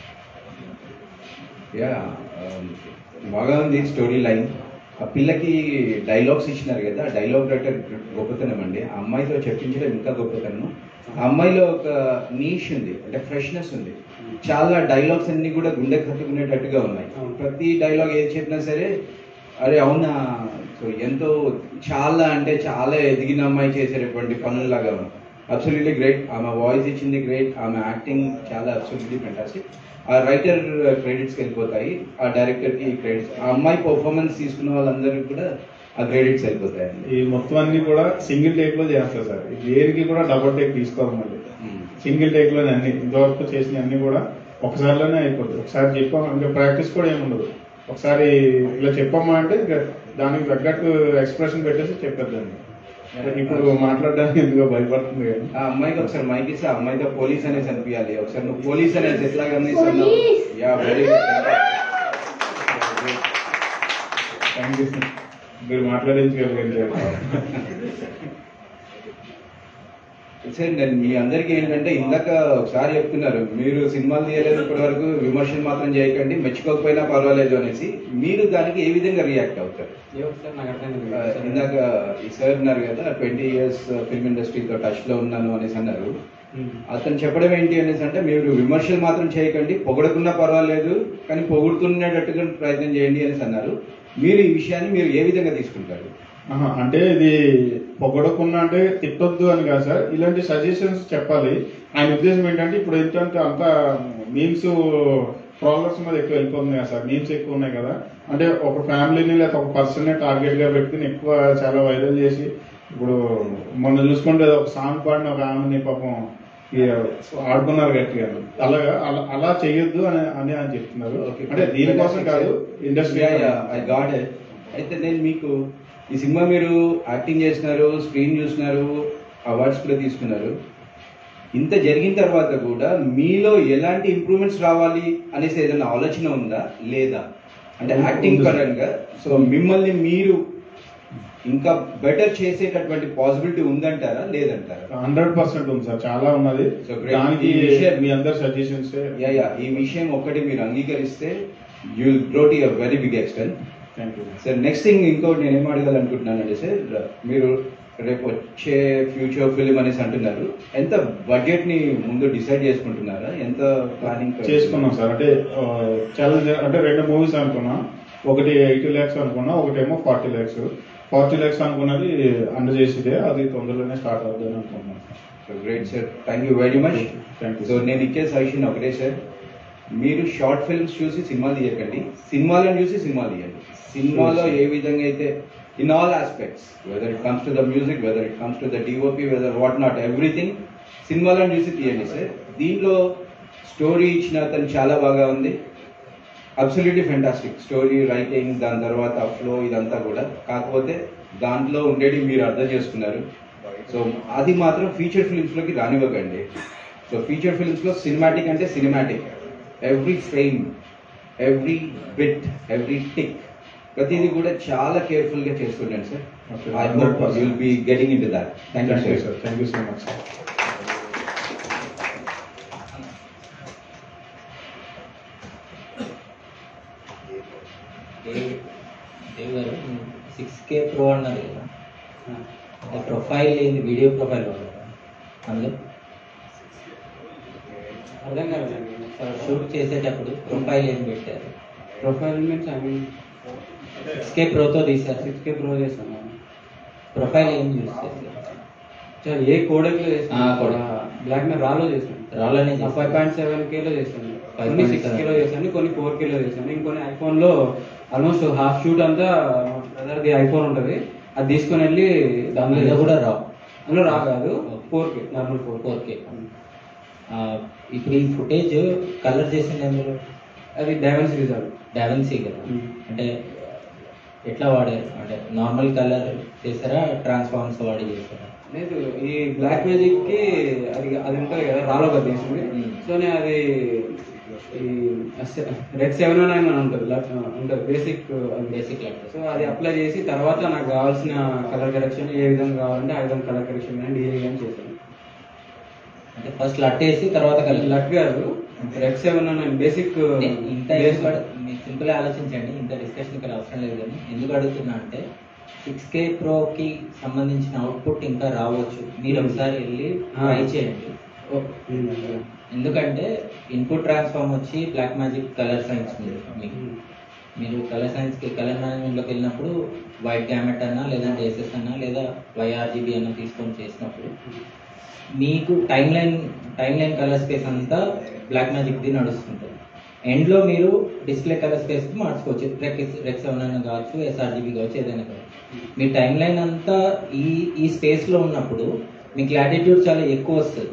yeah బాగా ఉంది స్టోరీ లైన్. ఆ పిల్లకి డైలాగ్స్ ఇచ్చినారు కదా, డైలాగ్ రైటర్ గొప్పతనం అండి. ఆ అమ్మాయితో చెప్పించడం ఇంకా గొప్పతనం. ఆ అమ్మాయిలో ఒక నీష్ ఉంది, అంటే ఫ్రెష్నెస్ ఉంది. చాలా డైలాగ్స్ అన్ని కూడా గుండె కట్టుకునేటట్టుగా ఉన్నాయి. ప్రతి డైలాగ్ ఏది చెప్పినా సరే అరే అవునా, సో ఎంతో చాలా అంటే చాలా ఎదిగిన అమ్మాయి చేసేటటువంటి పనుల్లాగా ఉంది. Absolutely great. ఆమె వాయిస్ ఇచ్చింది గ్రేట్, ఆమె యాక్టింగ్ చాలా అబ్సల్యూట్లీ ఫెంటాస్టిక్. ఆ రైటర్ క్రెడిట్స్కి వెళ్ళిపోతాయి, ఆ డైరెక్టర్కి క్రెడిట్స్, ఆ అమ్మాయి పర్ఫార్మెన్స్ తీసుకున్న వాళ్ళందరికీ కూడా ఆ క్రెడిట్స్ వెళ్ళిపోతాయండి. ఈ మొత్తం అన్ని కూడా సింగిల్ టేక్ లో చేస్తారు సార్. దేనికి కూడా డబుల్ టేక్ తీసుకోవాలి. మళ్ళీ సింగిల్ టేక్ లోనే అన్ని ఇంతవరకు చేసిన అన్ని కూడా ఒకసారిలోనే అయిపోతుంది. ఒకసారి చెప్పాము అంటే ప్రాక్టీస్ కూడా ఏముండదు. ఒకసారి ఇలా చెప్పమ్మా అంటే దానికి తగ్గట్టు ఎక్స్ప్రెషన్ పెట్టేసి చెప్పేద్దండి. ఇప్పుడు మాట్లాడడానికి ఎందుకో భయపడుతుంది కానీ ఆ అమ్మాయికి ఒకసారి మైక్ ఇస్తే ఆ అమ్మాయితో పోలీస్ అనేసి అనిపించాలి. ఒకసారి నువ్వు పోలీస్ అనేది ఎట్లా గమనిస్తున్నావు? Yeah very thank you. మీరు మాట్లాడించగలిగారు సార్. నేను మీ అందరికీ ఏంటంటే ఇందాక ఒకసారి చెప్తున్నారు, మీరు సినిమాలు తీయలేదు ఇప్పటి వరకు, విమర్శలు మాత్రం చేయకండి, మెచ్చుకోకపోయినా పర్వాలేదు అనేసి. మీరు దానికి ఏ విధంగా రియాక్ట్ అవుతారు? ఇందాక ఈ సార్ ఉన్నారు కదా, 20 years ఫిల్మ్ ఇండస్ట్రీతో టచ్ లో ఉన్నాను అనేసి అన్నారు. అతను చెప్పడం ఏంటి అనేసి అంటే, మీరు విమర్శలు మాత్రం చేయకండి, పొగడకున్నా పర్వాలేదు కానీ పొగుడుతున్నట్టుగా ప్రయత్నం చేయండి అనేసి అన్నారు. మీరు ఈ విషయాన్ని మీరు ఏ విధంగా తీసుకుంటారు? అంటే ఇది పొగడకుండా అంటే తిట్టొద్దు అని కాదు సార్, ఇలాంటి సజెషన్స్ చెప్పాలి. ఆయన ఉద్దేశం ఏంటంటే ఇప్పుడు ఏంటంటే అంత మీమ్స్ ట్రోలర్స్ మీద ఎక్కువ వెళ్ళిపోతుంది కదా సార్, మీమ్స్ ఎక్కువ ఉన్నాయి కదా. అంటే ఒక ఫ్యామిలీని లేదా ఒక పర్సన్ టార్గెట్ గా పెట్టుకుని ఎక్కువ చాలా వైరల్ చేసి, ఇప్పుడు మొన్న చూసుకుంటే ఒక సాంగ్ పాడిన ఒక ఆమెని పాపం ఆడుకున్నారు గట్టిగా. అలాగా అలా చేయొద్దు అని ఆయన చెప్తున్నారు. అంటే దీనికోసం కాదు, ఇండస్ట్రీ. అయితే నేను మీకు ఈ సినిమా మీరు యాక్టింగ్ చేస్తున్నారు, స్క్రీన్ చూస్తున్నారు, అవార్డ్స్ కూడా తీసుకున్నారు. ఇంత జరిగిన తర్వాత కూడా మీలో ఎలాంటి ఇంప్రూవ్మెంట్స్ రావాలి అనేసి ఏదైనా ఆలోచన ఉందా లేదా? అంటే యాక్టింగ్ పరంగా సో మిమ్మల్ని మీరు ఇంకా బెటర్ చేసేటటువంటి పాసిబిలిటీ ఉందంటారా లేదంటారా? 100% ఉంది సార్, చాలా ఉన్నది. దానికి మీ అందరి సజెషన్స్. ఈ విషయం ఒక్కటి మీరు అంగీకరిస్తే you will grow to a very big extent. Sir next thing ఇంకోటి నేను ఏం అడగాలనుకుంటున్నానండి సార్, మీరు రేపు వచ్చే ఫ్యూచర్ ఫిల్మ్ అనేసి అంటున్నారు, ఎంత బడ్జెట్ ని ముందు డిసైడ్ చేసుకుంటున్నారా? ఎంత ప్లానింగ్ చేసుకున్నాం సార్? అంటే చాలా అంటే 2 మూవీస్ అనుకున్నాం. ఒకటి 80 lakhs అనుకున్నా, ఒకటేమో 40 lakhs. 40 lakhs అనుకున్నది అందజేసిదే, అది తొందరలోనే స్టార్ట్ అవుతుంది అనుకున్నాం. So great sir, thank you very much. So నేను ఇచ్చే సజెషన్ ఒకటే సార్, మీరు షార్ట్ ఫిల్మ్స్ చూసి సినిమాలు తీయకండి, సినిమాలను చూసి సినిమాలు తీయండి. సినిమాలో ఏ విధంగా అయితే in all aspects, whether it comes to the music, whether it comes to the DOP, whether what not, everything సినిమాలను చూసి తీయండి సార్. దీంట్లో స్టోరీ ఇచ్చిన అతను చాలా బాగా ఉంది, అబ్సల్యూట్లీ ఫెంటాస్టిక్ స్టోరీ రైటింగ్, దాని తర్వాత ఫ్లో ఇదంతా కూడా. కాకపోతే దాంట్లో ఉండేది మీరు అర్థం చేసుకున్నారు. సో అది మాత్రం ఫీచర్ ఫిల్మ్స్లోకి రానివ్వకండి. సో ఫీచర్ ఫిల్మ్స్లో సినిమాటిక్ అంటే cinematic, every frame, every bit, every tick, ప్రతిదీ కూడా చాలా కేర్ఫుల్ గా చేస్తుండండి sir. I hope you will be getting into that. Thank you sir. Thank you so much sir. Dev గారు 6K Pro అన్నారు కదా, అంటే ప్రొఫైల్ ఏంది, వీడియో ప్రొఫైల్ అందులో అర్థం కాదండి. షూట్ చేసేటప్పుడు ప్రొఫైల్ ఏం పెట్టారు? Profile means I mean 6K Proతో తీసారు. 6K Pro చేశాను. ప్రొఫైల్ ఏం యూజ్ చేశారు? ఏ కోడెక్ లో చేస్తాను, బ్లాక్ మే రాలో చేశాను. రాలోనే 5.7K లో చేశాను, కొన్ని 6K లో చేశాను, కొన్ని 4K లో చేశాను. ఇంకొన్ని ఐఫోన్ లో ఆల్మోస్ట్ హాఫ్ షూట్ అంతా బ్రదర్ది ఐఫోన్ ఉంటుంది, అది తీసుకొని వెళ్ళి అందులో కూడా రావు. అందులో రా కాదు 4K నార్మల్ 4K. ఇప్పుడు ఈ ఫుటేజ్ కలర్ చేసింది ఎందులో? అది డావెన్సీ రిజాల్వ్. డావెన్సీ కదా. అంటే ఎట్లా వాడారు? అంటే నార్మల్ కలర్ చేస్తారా, ట్రాన్స్ఫార్మ్స్ వాడి చేస్తారా? లేదు, ఈ బ్లాక్ మ్యాజిక్ కి అది ఉంటుంది కదా రాలో కదా తీసుకుంది. సో నేను అది ఈ రెడ్ 709 అని ఉంటుంది బేసిక్ సో అది అప్లై చేసి తర్వాత నాకు కావాల్సిన కలర్ కరెక్షన్ ఏ విధంగా కావాలంటే ఆ విధంగా కలర్ కరెక్షన్ కానీ డిఏ కానీ చేశాను. అంటే ఫస్ట్ లట్ వేసి తర్వాత కలర్. లట్ కాదు, రెడ్ 709 బేసిక్. ఇంత మీరు సింపుల్ ఆలోచించండి, ఇంత డిస్కషన్ ఇక్కడ అవసరం లేదు. కానీ ఎందుకు అడుగుతున్నా అంటే 6K ప్రోకి సంబంధించిన అవుట్పుట్ ఇంకా రావచ్చు. మీరు ఒకసారి వెళ్ళి ట్రై చేయండి. ఎందుకంటే ఇన్పుట్ ట్రాన్స్ఫార్మ్ వచ్చి బ్లాక్ మ్యాజిక్ కలర్ సైన్స్ మీరు కలర్ సైన్స్కి కలర్ మేనేజ్మెంట్లోకి వెళ్ళినప్పుడు వైట్ గ్యామెట్ అన్నా లేదంటే ఎస్ఎస్ అన్నా లేదా YRGB అన్నా తీసుకొని చేసినప్పుడు మీకు టైమ్ లైన్ కలర్ స్పేస్ అంతా బ్లాక్ మ్యాజిక్ది నడుస్తుంటుంది. ఎండ్లో మీరు డిస్ప్లే కలర్ స్పేస్కి మార్చుకోవచ్చు. రెక్ 709 కావచ్చు, SRGB కావచ్చు, ఏదైనా కావచ్చు. మీ టైం లైన్ అంతా ఈ స్పేస్లో ఉన్నప్పుడు మీకు లాటిట్యూడ్ చాలా ఎక్కువ వస్తుంది.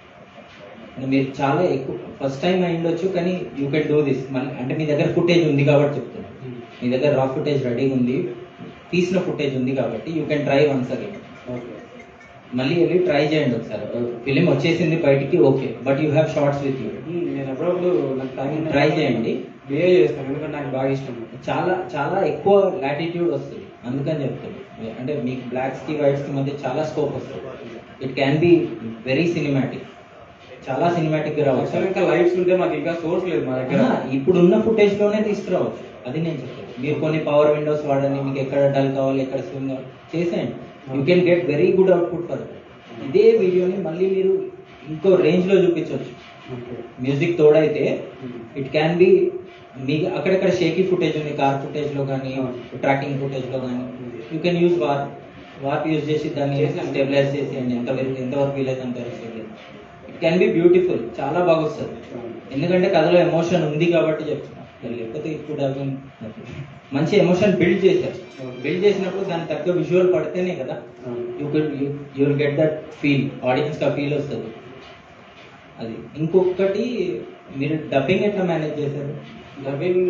మీరు చాలా ఎక్కువ ఫస్ట్ టైం అయ్యిండొచ్చు, కానీ యూ కెన్ డూ దిస్. అంటే మీ దగ్గర ఫుటేజ్ ఉంది కాబట్టి చెప్తున్నాను. మీ దగ్గర రా ఫుటేజ్ రెడీగా ఉంది, తీసిన ఫుటేజ్ ఉంది కాబట్టి you can try once again. మళ్ళీ వెళ్ళి ట్రై చేయండి ఒకసారి. ఫిలిం వచ్చేసింది బయటికి, okay, but you have shorts with you. నేను అప్పుడప్పుడు నాకు టైం ట్రై చేయండి, బిహేవ్ చేస్తాను, ఎందుకంటే నాకు బాగా ఇష్టం. చాలా చాలా ఎక్కువ లాటిట్యూడ్ వస్తుంది, అందుకని చెప్తాను. అంటే మీకు బ్లాక్స్ కి వైట్స్ కి మధ్య చాలా స్కోప్ వస్తుంది. It can be very cinematic, చాలా సినిమాటిక్ గా రావచ్చు. ఇంకా లైట్స్ ఉంటే మాకు ఇంకా సోర్స్ లేదు మా దగ్గర. ఇప్పుడున్న ఫుటేజ్ లోనే తీసుకురావచ్చు, అది నేను చెప్పాను. మీరు కొన్ని పవర్ విండోస్ వాడండి, మీకు ఎక్కడ డల్ కావాలి, ఎక్కడ స్వింగ్ కావాలి చేసేయండి. You can get very good output for that. ఇదే వీడియోని మళ్ళీ మీరు ఇంకో రేంజ్ లో చూపించవచ్చు. మ్యూజిక్ తోడైతే ఇట్ క్యాన్ బి మీకు అక్కడక్కడ షేకీ ఫుటేజ్ ఉంది, కార్ ఫుటేజ్ లో కానీ ట్రాకింగ్ ఫుటేజ్ లో కానీ you can use warp use చేసి దాన్ని స్టెబిలైజ్ చేసేయండి. ఎంతవరకు వీలైతే అంతవరకు stabilise. It can be beautiful, చాలా బాగా వస్తుంది. ఎందుకంటే కథలో ఎమోషన్ ఉంది కాబట్టి చెప్తున్నాను. లేకపోతే ఇప్పుడు అవి మంచి ఎమోషన్ బిల్డ్ చేశారు. బిల్డ్ చేసినప్పుడు దానికి తగ్గ విజువల్ పడితేనే కదా you will get that feel, audience కి ఫీల్ వస్తుంది. అది ఇంకొకటి, మీరు డబ్బింగ్ ఎట్లా మేనేజ్ చేశారు? డబ్బింగ్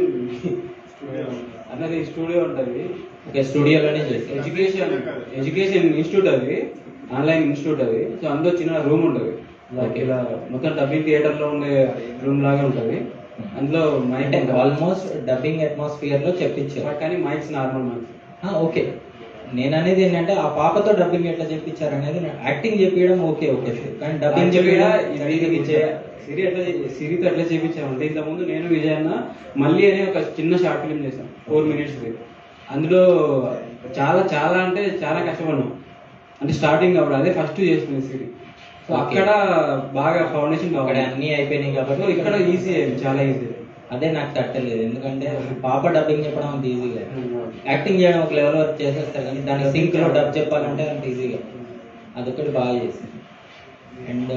అన్నది స్టూడియో ఉంటుంది. ఓకే, స్టూడియోలోనే చేశారు. ఎడ్యుకేషన్ ఇన్స్టిట్యూట్ అది, ఆన్లైన్ ఇన్స్టిట్యూట్ అది. సో అందులో చిన్న రూమ్ ఉంటుంది, ఇలా మొత్తం డబ్బింగ్ థియేటర్ లో ఉండే రూమ్ లాగా ఉంటుంది. అందులో మైక్ ఆల్మోస్ట్ డబ్బింగ్ అట్మాస్ఫియర్ లో చెప్పించారు, కానీ మైక్స్ నార్మల్ మైక్స్. ఓకే, నేను అనేది ఏంటంటే ఆ పాపతో డబ్బింగ్ ఎట్లా చెప్పించారు అనేది, యాక్టింగ్ చెప్పడం ఓకే, కానీ డబ్బింగ్ సిరితో ఎట్లా చేయించామంటే ఇంతకుముందు నేను విజయ్ అన్న మళ్ళీ అని ఒక చిన్న షార్ట్ ఫిల్మ్ చేశాను 4 minutes. అందులో చాలా చాలా అంటే చాలా కష్టపడినాం. అంటే స్టార్టింగ్ అప్పుడు అదే ఫస్ట్ చేస్తుంది సిరి. సో అక్కడ బాగా ఫౌండేషన్ అక్కడ అన్ని అయిపోయినాయి కాబట్టి ఇక్కడ ఈజీ అయింది, చాలా ఈజీ. అదే నాకు తట్టలేదు, ఎందుకంటే పాప డబ్బింగ్ చెప్పడం అంత ఈజీగా, యాక్టింగ్ చేయడం ఒక లెవెల్ వరకు చేసేస్తారు, కానీ దాని సింక్ లో డబ్ చెప్పాలంటే అంత ఈజీగా. అదొకటి బాగా చేసింది. అండ్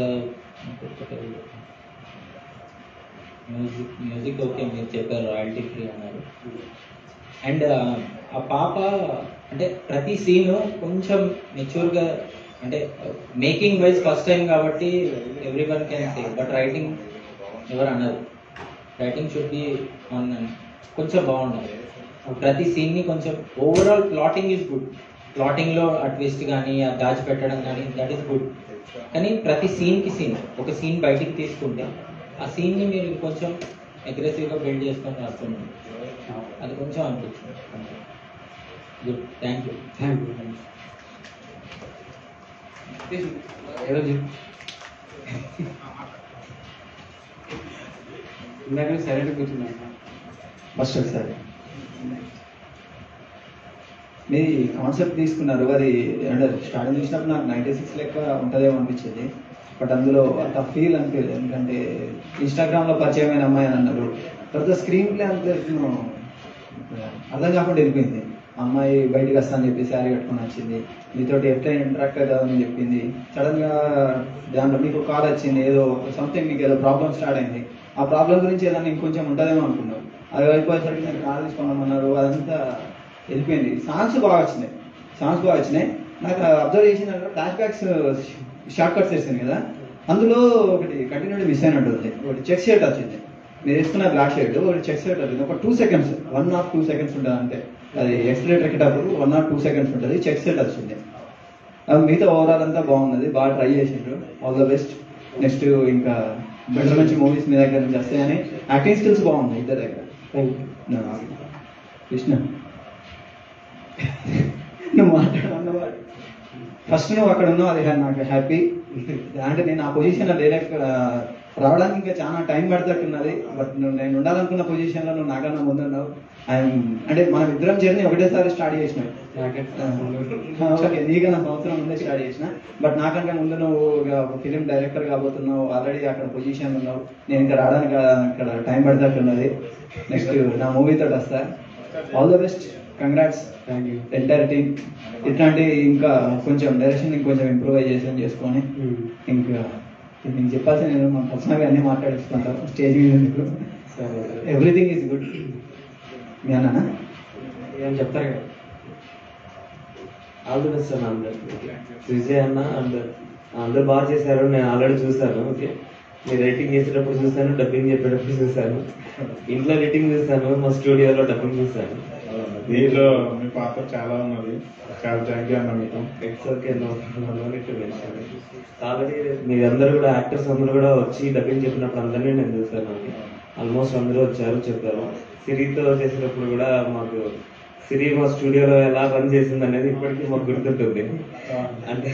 మ్యూజిక్ ఓకే, మీరు చెప్పారు రాయల్టీ ఫ్రీ అన్నారు. అండ్ ఆ పాప అంటే ప్రతి సీన్ కొంచెం మెచ్యూర్గా, అంటే మేకింగ్ వైజ్ ఫస్ట్ టైం కాబట్టి everyone can say, but writing ఎవరు అన్నారు. రైటింగ్ షుడ్ బి ఆన్, కొంచెం బాగుండాలి. ప్రతి సీన్ని కొంచెం overall plotting is good. Plotting లో ఆ ట్విస్ట్ కానీ ఆ దాచి పెట్టడం కానీ దట్ ఈస్ గుడ్. కానీ ప్రతి సీన్కి సీన్, ఒక సీన్ బయటికి తీసుకుంటే ఆ సీన్ని మీరు కొంచెం అగ్రెసివ్గా బిల్డ్ చేసుకొని రాస్తున్నాం, అది కొంచెం అనిపించింది. Good, thank you. ఇందాక సైలెంట్ కూర్చున్నాను ఫస్ట్ ఒకసారి మీ కాన్సెప్ట్ తీసుకున్నారు, అది అంటే స్టార్టింగ్ చూసినప్పుడు నాకు 96 లెక్క ఉంటుందేమో అనిపించేది. బట్ అందులో అంత ఫీల్ అనిపించలేదు, ఎందుకంటే ఇన్స్టాగ్రామ్లో పరిచయమైన అమ్మాయి అని అన్నారు. తర్వాత స్క్రీన్ ప్లే అంత అర్థం కాకుండా వెళ్ళిపోయింది. అమ్మాయి బయటకు వస్తానని చెప్పి శారీ కట్టుకొని వచ్చింది, మీతోటి ఎట్లా ఇంటరాక్ట్ అవుతుందని చెప్పింది. సడన్గా దాంట్లో మీకు కాల్ వచ్చింది, ఏదో సంథింగ్ మీకు ఏదో ప్రాబ్లమ్ స్టార్ట్ అయింది. ఆ ప్రాబ్లం గురించి ఏదైనా ఇంకొంచెం ఉంటుందేమో అనుకున్నాను. అది అయిపోయేసరికి నేను కాల్ తీసుకున్నామన్నారు, అదంతా వెళ్ళిపోయింది. సాంగ్స్ బాగా వచ్చినాయి, సాంగ్స్ బాగా వచ్చినాయి. నాకు అబ్జర్వ్ చేసిన ఫ్లాష్ బ్యాక్స్ షార్ట్ కట్స్ వేసాను కదా, అందులో ఒకటి కంటిన్యూటీ మిస్ అయినట్టుంది. ఒకటి చెక్ షర్ట్ వచ్చింది, మీరు వేసుకున్న బ్లాక్ షర్ట్, ఒకటి చెక్ షర్ట్ వచ్చింది. ఒక 2 seconds 1 or 2 seconds ఉంటుంది అంతే. అది ఎక్స్లేటర్ ఎక్కేటప్పుడు 1 or 2 seconds ఉంటుంది. చెక్ షర్ట్ వచ్చింది. మిగతా ఓవరాల్ అంతా బాగున్నది, బాగా ట్రై చేసిండ్రు. All the best. నెక్స్ట్ ఇంకా బెటర్ మంచి మూవీస్ మీ దగ్గర నుంచి వస్తాయని. యాక్టింగ్ స్కిల్స్ బాగున్నాయి ఇద్దరి దగ్గర. కృష్ణ నువ్వు మాట్లాడన్నవాడు ఫస్ట్ నువ్వు అక్కడ ఉన్నావు, అది నాకు హ్యాపీ. అంటే నేను ఆ పొజిషన్లో డైరెక్ట్ రావడానికి ఇంకా చాలా టైం పడుతున్నది. బట్ నేను ఉండాలనుకున్న పొజిషన్లో నువ్వు నాకన్నా ముందున్నావు. అంటే మనం ఇద్దరం జర్నీ ఒకటేసారి స్టార్ట్ చేసినాం. ఓకే, నీకన్నా సంవత్సరం ముందే స్టార్ట్ చేసిన. బట్ నాకంటే ముందు నువ్వు ఫిలిం డైరెక్టర్ కాబోతున్నావు, ఆల్రెడీ అక్కడ పొజిషన్ ఉన్నావు. నేను ఇంకా రావడానికి అక్కడ టైం పడుతున్నది. నెక్స్ట్ నా మూవీతో వస్తా. All the best, congrats entire team. ఇట్లాంటి ఇంకా కొంచెం డైరెక్షన్ ఇంకొంచెం ఇంప్రూవైజేషన్ చేసుకొని ఇంకా నేను చెప్పాల్సిన నేను మా పర్సనల్గా అన్నీ మాట్లాడిస్తుంటాను స్టేజ్ మీద. ఎందుకు ఎవ్రీథింగ్ ఈజ్ గుడ్. మీ అన్న ఏం చెప్తారు కదా. ఆల్ ది బెస్ట్ అన్న అందరికి. విజయ్ అన్న అందరు బాగా చేశారు. నేను ఆల్రెడీ చూశాను. ఓకే, మీరు రైటింగ్ చేసేటప్పుడు చూశాను, డబ్బింగ్ చెప్పేటప్పుడు చూశాను, ఇంట్లో రైటింగ్ చూశాను, మా స్టూడియోలో డబ్బింగ్ చూశాను. దీంట్లో మీ పాత్ర చాలా ఉన్నది. చాలా థ్యాంక్ యూ అన్న మీకు. ఇట్స్ ఓకే, ఆల్రెడీ మీరందరూ కూడా యాక్టర్స్ అందరూ కూడా వచ్చి డబ్బింగ్ చెప్పినప్పుడు అందరినీ నేను చూశాను. ఆల్మోస్ట్ అందరూ వచ్చారు, చెప్పారు. సిరితో చేసినప్పుడు కూడా మాకు సిరి మా స్టూడియోలో ఎలా రన్ చేసింది అనేది ఇప్పటికీ మాకు గుర్తుంటుంది. అంటే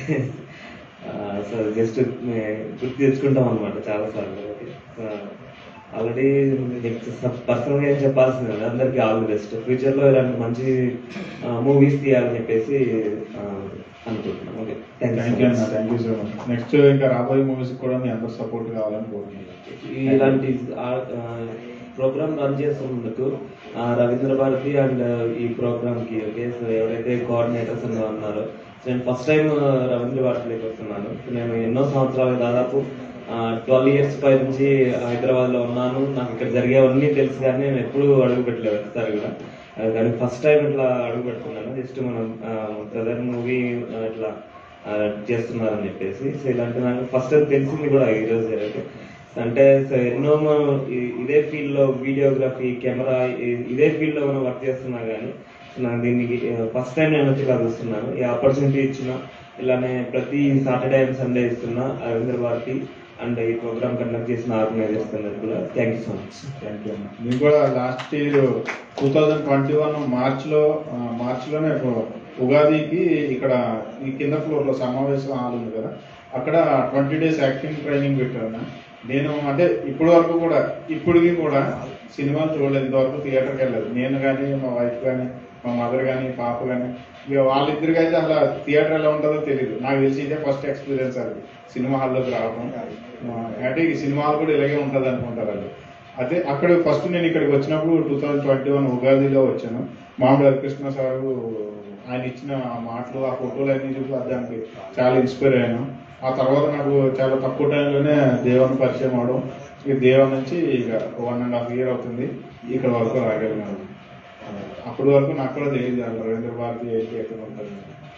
సో జస్ట్ గుర్తు తెచ్చుకుంటాం అనమాట చాలా సార్లు. ఆల్రెడీ పర్సనల్గా ఏం చెప్పాల్సింది కదా, అందరికీ ఆల్ ది బెస్ట్. ఫ్యూచర్లో ఇలాంటి మంచి మూవీస్ తీయాలని చెప్పేసి అనుకుంటున్నాం. ఓకే, థ్యాంక్ యూ అన్న, thank you so much. Next ఇంకా రాబోయే మూవీస్ కూడా మీ అందరూ సపోర్ట్ కావాలని కోరుకుంటున్నాను. ఇలాంటి ప్రోగ్రామ్ రన్ చేస్తున్నందుకు రవీంద్ర భారతి అండ్ ఈ ప్రోగ్రామ్ కి ఓకే సో ఎవరైతే కోఆర్డినేటర్స్ ఉన్నారో, నేను ఫస్ట్ టైం రవీంద్ర భారతిలోకి వస్తున్నాను. నేను ఎన్నో సంవత్సరాలు, దాదాపు 12 years పై నుంచి హైదరాబాద్ లో ఉన్నాను. నాకు ఇక్కడ జరిగేవన్నీ తెలుసు, కానీ నేను ఎప్పుడు అడుగు పెట్టలేదు ఒకసారి కూడా. కానీ ఫస్ట్ టైం ఇట్లా అడుగు పెడుతున్నాను. జస్ట్ మనం బ్రదర్ మూవీ ఇట్లా చేస్తున్నారని చెప్పేసి. సో ఇలాంటి నాకు ఫస్ట్ టైం తెలిసింది కూడా ఈరోజు. అంటే ఎన్నో మనం ఇదే ఫీల్డ్ లో వీడియోగ్రఫీ, కెమెరా, ఇదే ఫీల్డ్ లో మనం వర్క్ చేస్తున్నా కానీ నాకు దీనికి ఫస్ట్ టైం నేను వచ్చి కలుస్తున్నాను. ఈ ఆపర్చునిటీ ఇచ్చిన ఇలానే ప్రతి సాటర్డే అండ్ సండే ఇస్తున్నా రవీంద్ర భారతి అండ్ ఈ ప్రోగ్రామ్ కండక్ట్ చేసిన ఆర్గనైజర్స్ అందరికి కూడా thank you so much. Thank you అన్న. నేను కూడా లాస్ట్ ఇయర్ 2021 మార్చిలోనే ఉగాదికి ఇక్కడ ఈ కింద ఫ్లోర్ లో సమావేశం హాల్ ఉంది కదా, అక్కడ 20 days యాక్టింగ్ ట్రైనింగ్ పెట్టాను. నేను అంటే ఇప్పటికి కూడా సినిమాలు చూడలేదు, ఇంతవరకు థియేటర్కి వెళ్ళలేదు. నేను కానీ, మా వైఫ్ కానీ, మా మదర్ కానీ, పాప కానీ, ఇక వాళ్ళిద్దరికి అయితే అసలు థియేటర్ ఎలా ఉంటుందో తెలియదు. నాకు తెలిసి ఇదే ఫస్ట్ ఎక్స్పీరియన్స్ అది, సినిమా హాల్లోకి రావడం. అంటే ఈ సినిమా హాల్ కూడా ఇలాగే ఉంటుంది అనుకుంటారు వాళ్ళు. అదే అక్కడ ఫస్ట్ నేను ఇక్కడికి వచ్చినప్పుడు 2021 ఉగాదిలో వచ్చాను. మామూలు హరికృష్ణ సారు ఆయన ఇచ్చిన మాటలు, ఆ ఫోటోలు అన్ని చూసి దానికి చాలా ఇన్స్పైర్ అయ్యాను. ఆ తర్వాత నాకు చాలా తక్కువ టైంలోనే దేవాన్ని పరిచయం అవడం, ఈ దేవా నుంచి ఇక 1.5 year అవుతుంది ఇక్కడ వరకు రాగలిగాను. అప్పటి వరకు నాకు కూడా తెలియదు రవీంద్ర భారతి ఎక్కడ ఉంటుంది.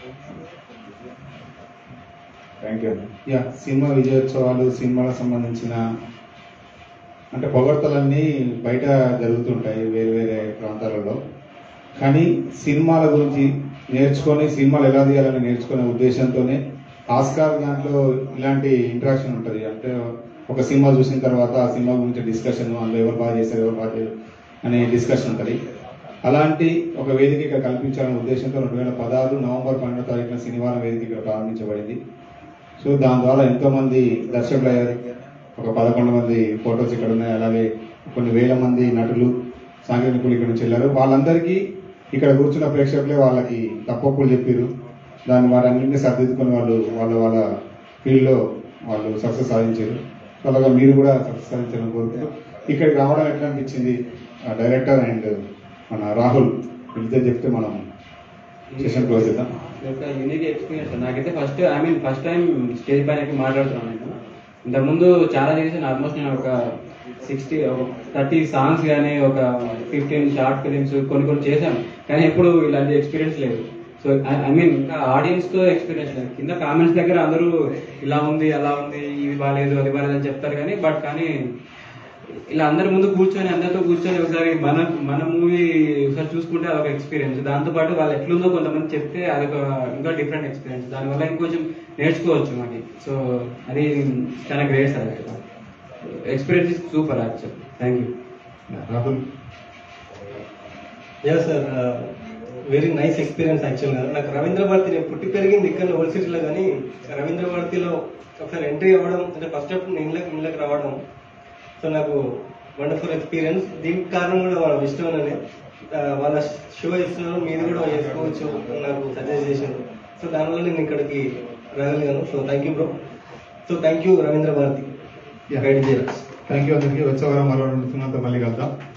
Thank you. యా, సినిమా విజయోత్సవాలు, సినిమాలకు సంబంధించిన అంటే పొగడ్తలన్నీ బయట జరుగుతుంటాయి వేరే వేరే ప్రాంతాలలో. కానీ సినిమాల గురించి నేర్చుకొని, సినిమాలు ఎలా తీయాలని నేర్చుకునే ఉద్దేశంతోనే ఆస్కార్ దాంట్లో ఇలాంటి ఇంటరాక్షన్ ఉంటుంది. అంటే ఒక సినిమా చూసిన తర్వాత ఆ సినిమా గురించి డిస్కషన్, అందులో ఎవరు బాగా చేశారు, ఎవరు బాగా చేయరు అనే డిస్కషన్ ఉంటుంది. అలాంటి ఒక వేదిక ఇక్కడ కల్పించాలనే ఉద్దేశంతో 2016 నవంబర్ 12న శనివారం వేదిక ఇక్కడ ప్రారంభించబడింది. సో దాని ద్వారా ఎంతోమంది దర్శకులు అయ్యారు. ఒక 11 మంది ఫొటోస్ ఇక్కడ ఉన్నాయి. అలాగే కొన్ని వేల మంది నటులు, సాంకేతికులు ఇక్కడ నుంచి వెళ్ళారు. వాళ్ళందరికీ ఇక్కడ కూర్చున్న ప్రేక్షకులే వాళ్ళకి తప్పొప్పులు చెప్పారు. దాన్ని వారన్నింటినీ సర్దిద్దుకొని వాళ్ళ ఫీల్డ్లో వాళ్ళు సక్సెస్ సాధించారు. సో అలాగా మీరు కూడా సక్సెస్ సాధించాలని కోరుకుంటూ ఇక్కడికి రావడం ఎట్లా అనిపించింది? డైరెక్టర్ అండ్ మన రాహుల్ వీళ్ళతో చెప్తే మనం సెషన్ క్లోజ్ చేద్దాం. ఒక యూనిక్ ఎక్స్పీరియన్స్ నాకైతే. ఫస్ట్ టైం స్టేజ్ పైన మాట్లాడుతున్నాను. నేను ఇంతకుముందు చాలా చేసాను. ఆల్మోస్ట్ నేను ఒక 30 సాంగ్స్ కానీ, ఒక 15 షార్ట్ ఫిలిమ్స్ కొన్ని చేశాను. కానీ ఎప్పుడు ఇలాంటి ఎక్స్పీరియన్స్ లేదు. సో ఐ మీన్ ఆడియన్స్ తో ఎక్స్పీరియన్స్ లేదు. కింద కామెంట్స్ దగ్గర అందరూ ఇలా ఉంది అలా ఉంది ఇది బాగాలేదు అది బాగాలేదు అని చెప్తారు కానీ ఇలా అందరి ముందు కూర్చొని అందరితో కూర్చొని ఒకసారి మన మూవీ ఒకసారి చూసుకుంటే అదొక ఎక్స్పీరియన్స్. దాంతో పాటు వాళ్ళు ఎట్లుందో కొంతమంది చెప్తే అదొక ఇంకా డిఫరెంట్ ఎక్స్పీరియన్స్. దానివల్ల ఇంకొంచెం నేర్చుకోవచ్చు మనకి. సో అది చాలా great sir. Experience is super actual. Thank you. Rahul. Yeah sir, very nice experience యాక్చువల్గా. నాకు రవీంద్ర భారతి, నేను పుట్టి పెరిగింది ఇక్కడ ఓల్డ్ సిటీలో, కానీ రవీంద్ర భారతిలో ఒకసారి ఎంట్రీ అవ్వడం అంటే ఫస్ట్ ఆఫ్ ఇళ్ళకి రావడం, సో నాకు వండర్ఫుల్ ఎక్స్పీరియన్స్. దీనికి కారణం కూడా వాళ్ళ ఇష్టమనే వాళ్ళ షో ఇస్తున్నారు, మీరు కూడా చేసుకోవచ్చు నాకు సజెస్ట్ చేశారు. సో దానివల్ల నేను ఇక్కడికి రాగలిగాను. So thank you bro. So thank you Ravindra Bharathi. Thank you అందరికీ. వచ్చే వారం మరో 2 సినిమాతో మళ్ళీ కలుద్దాం.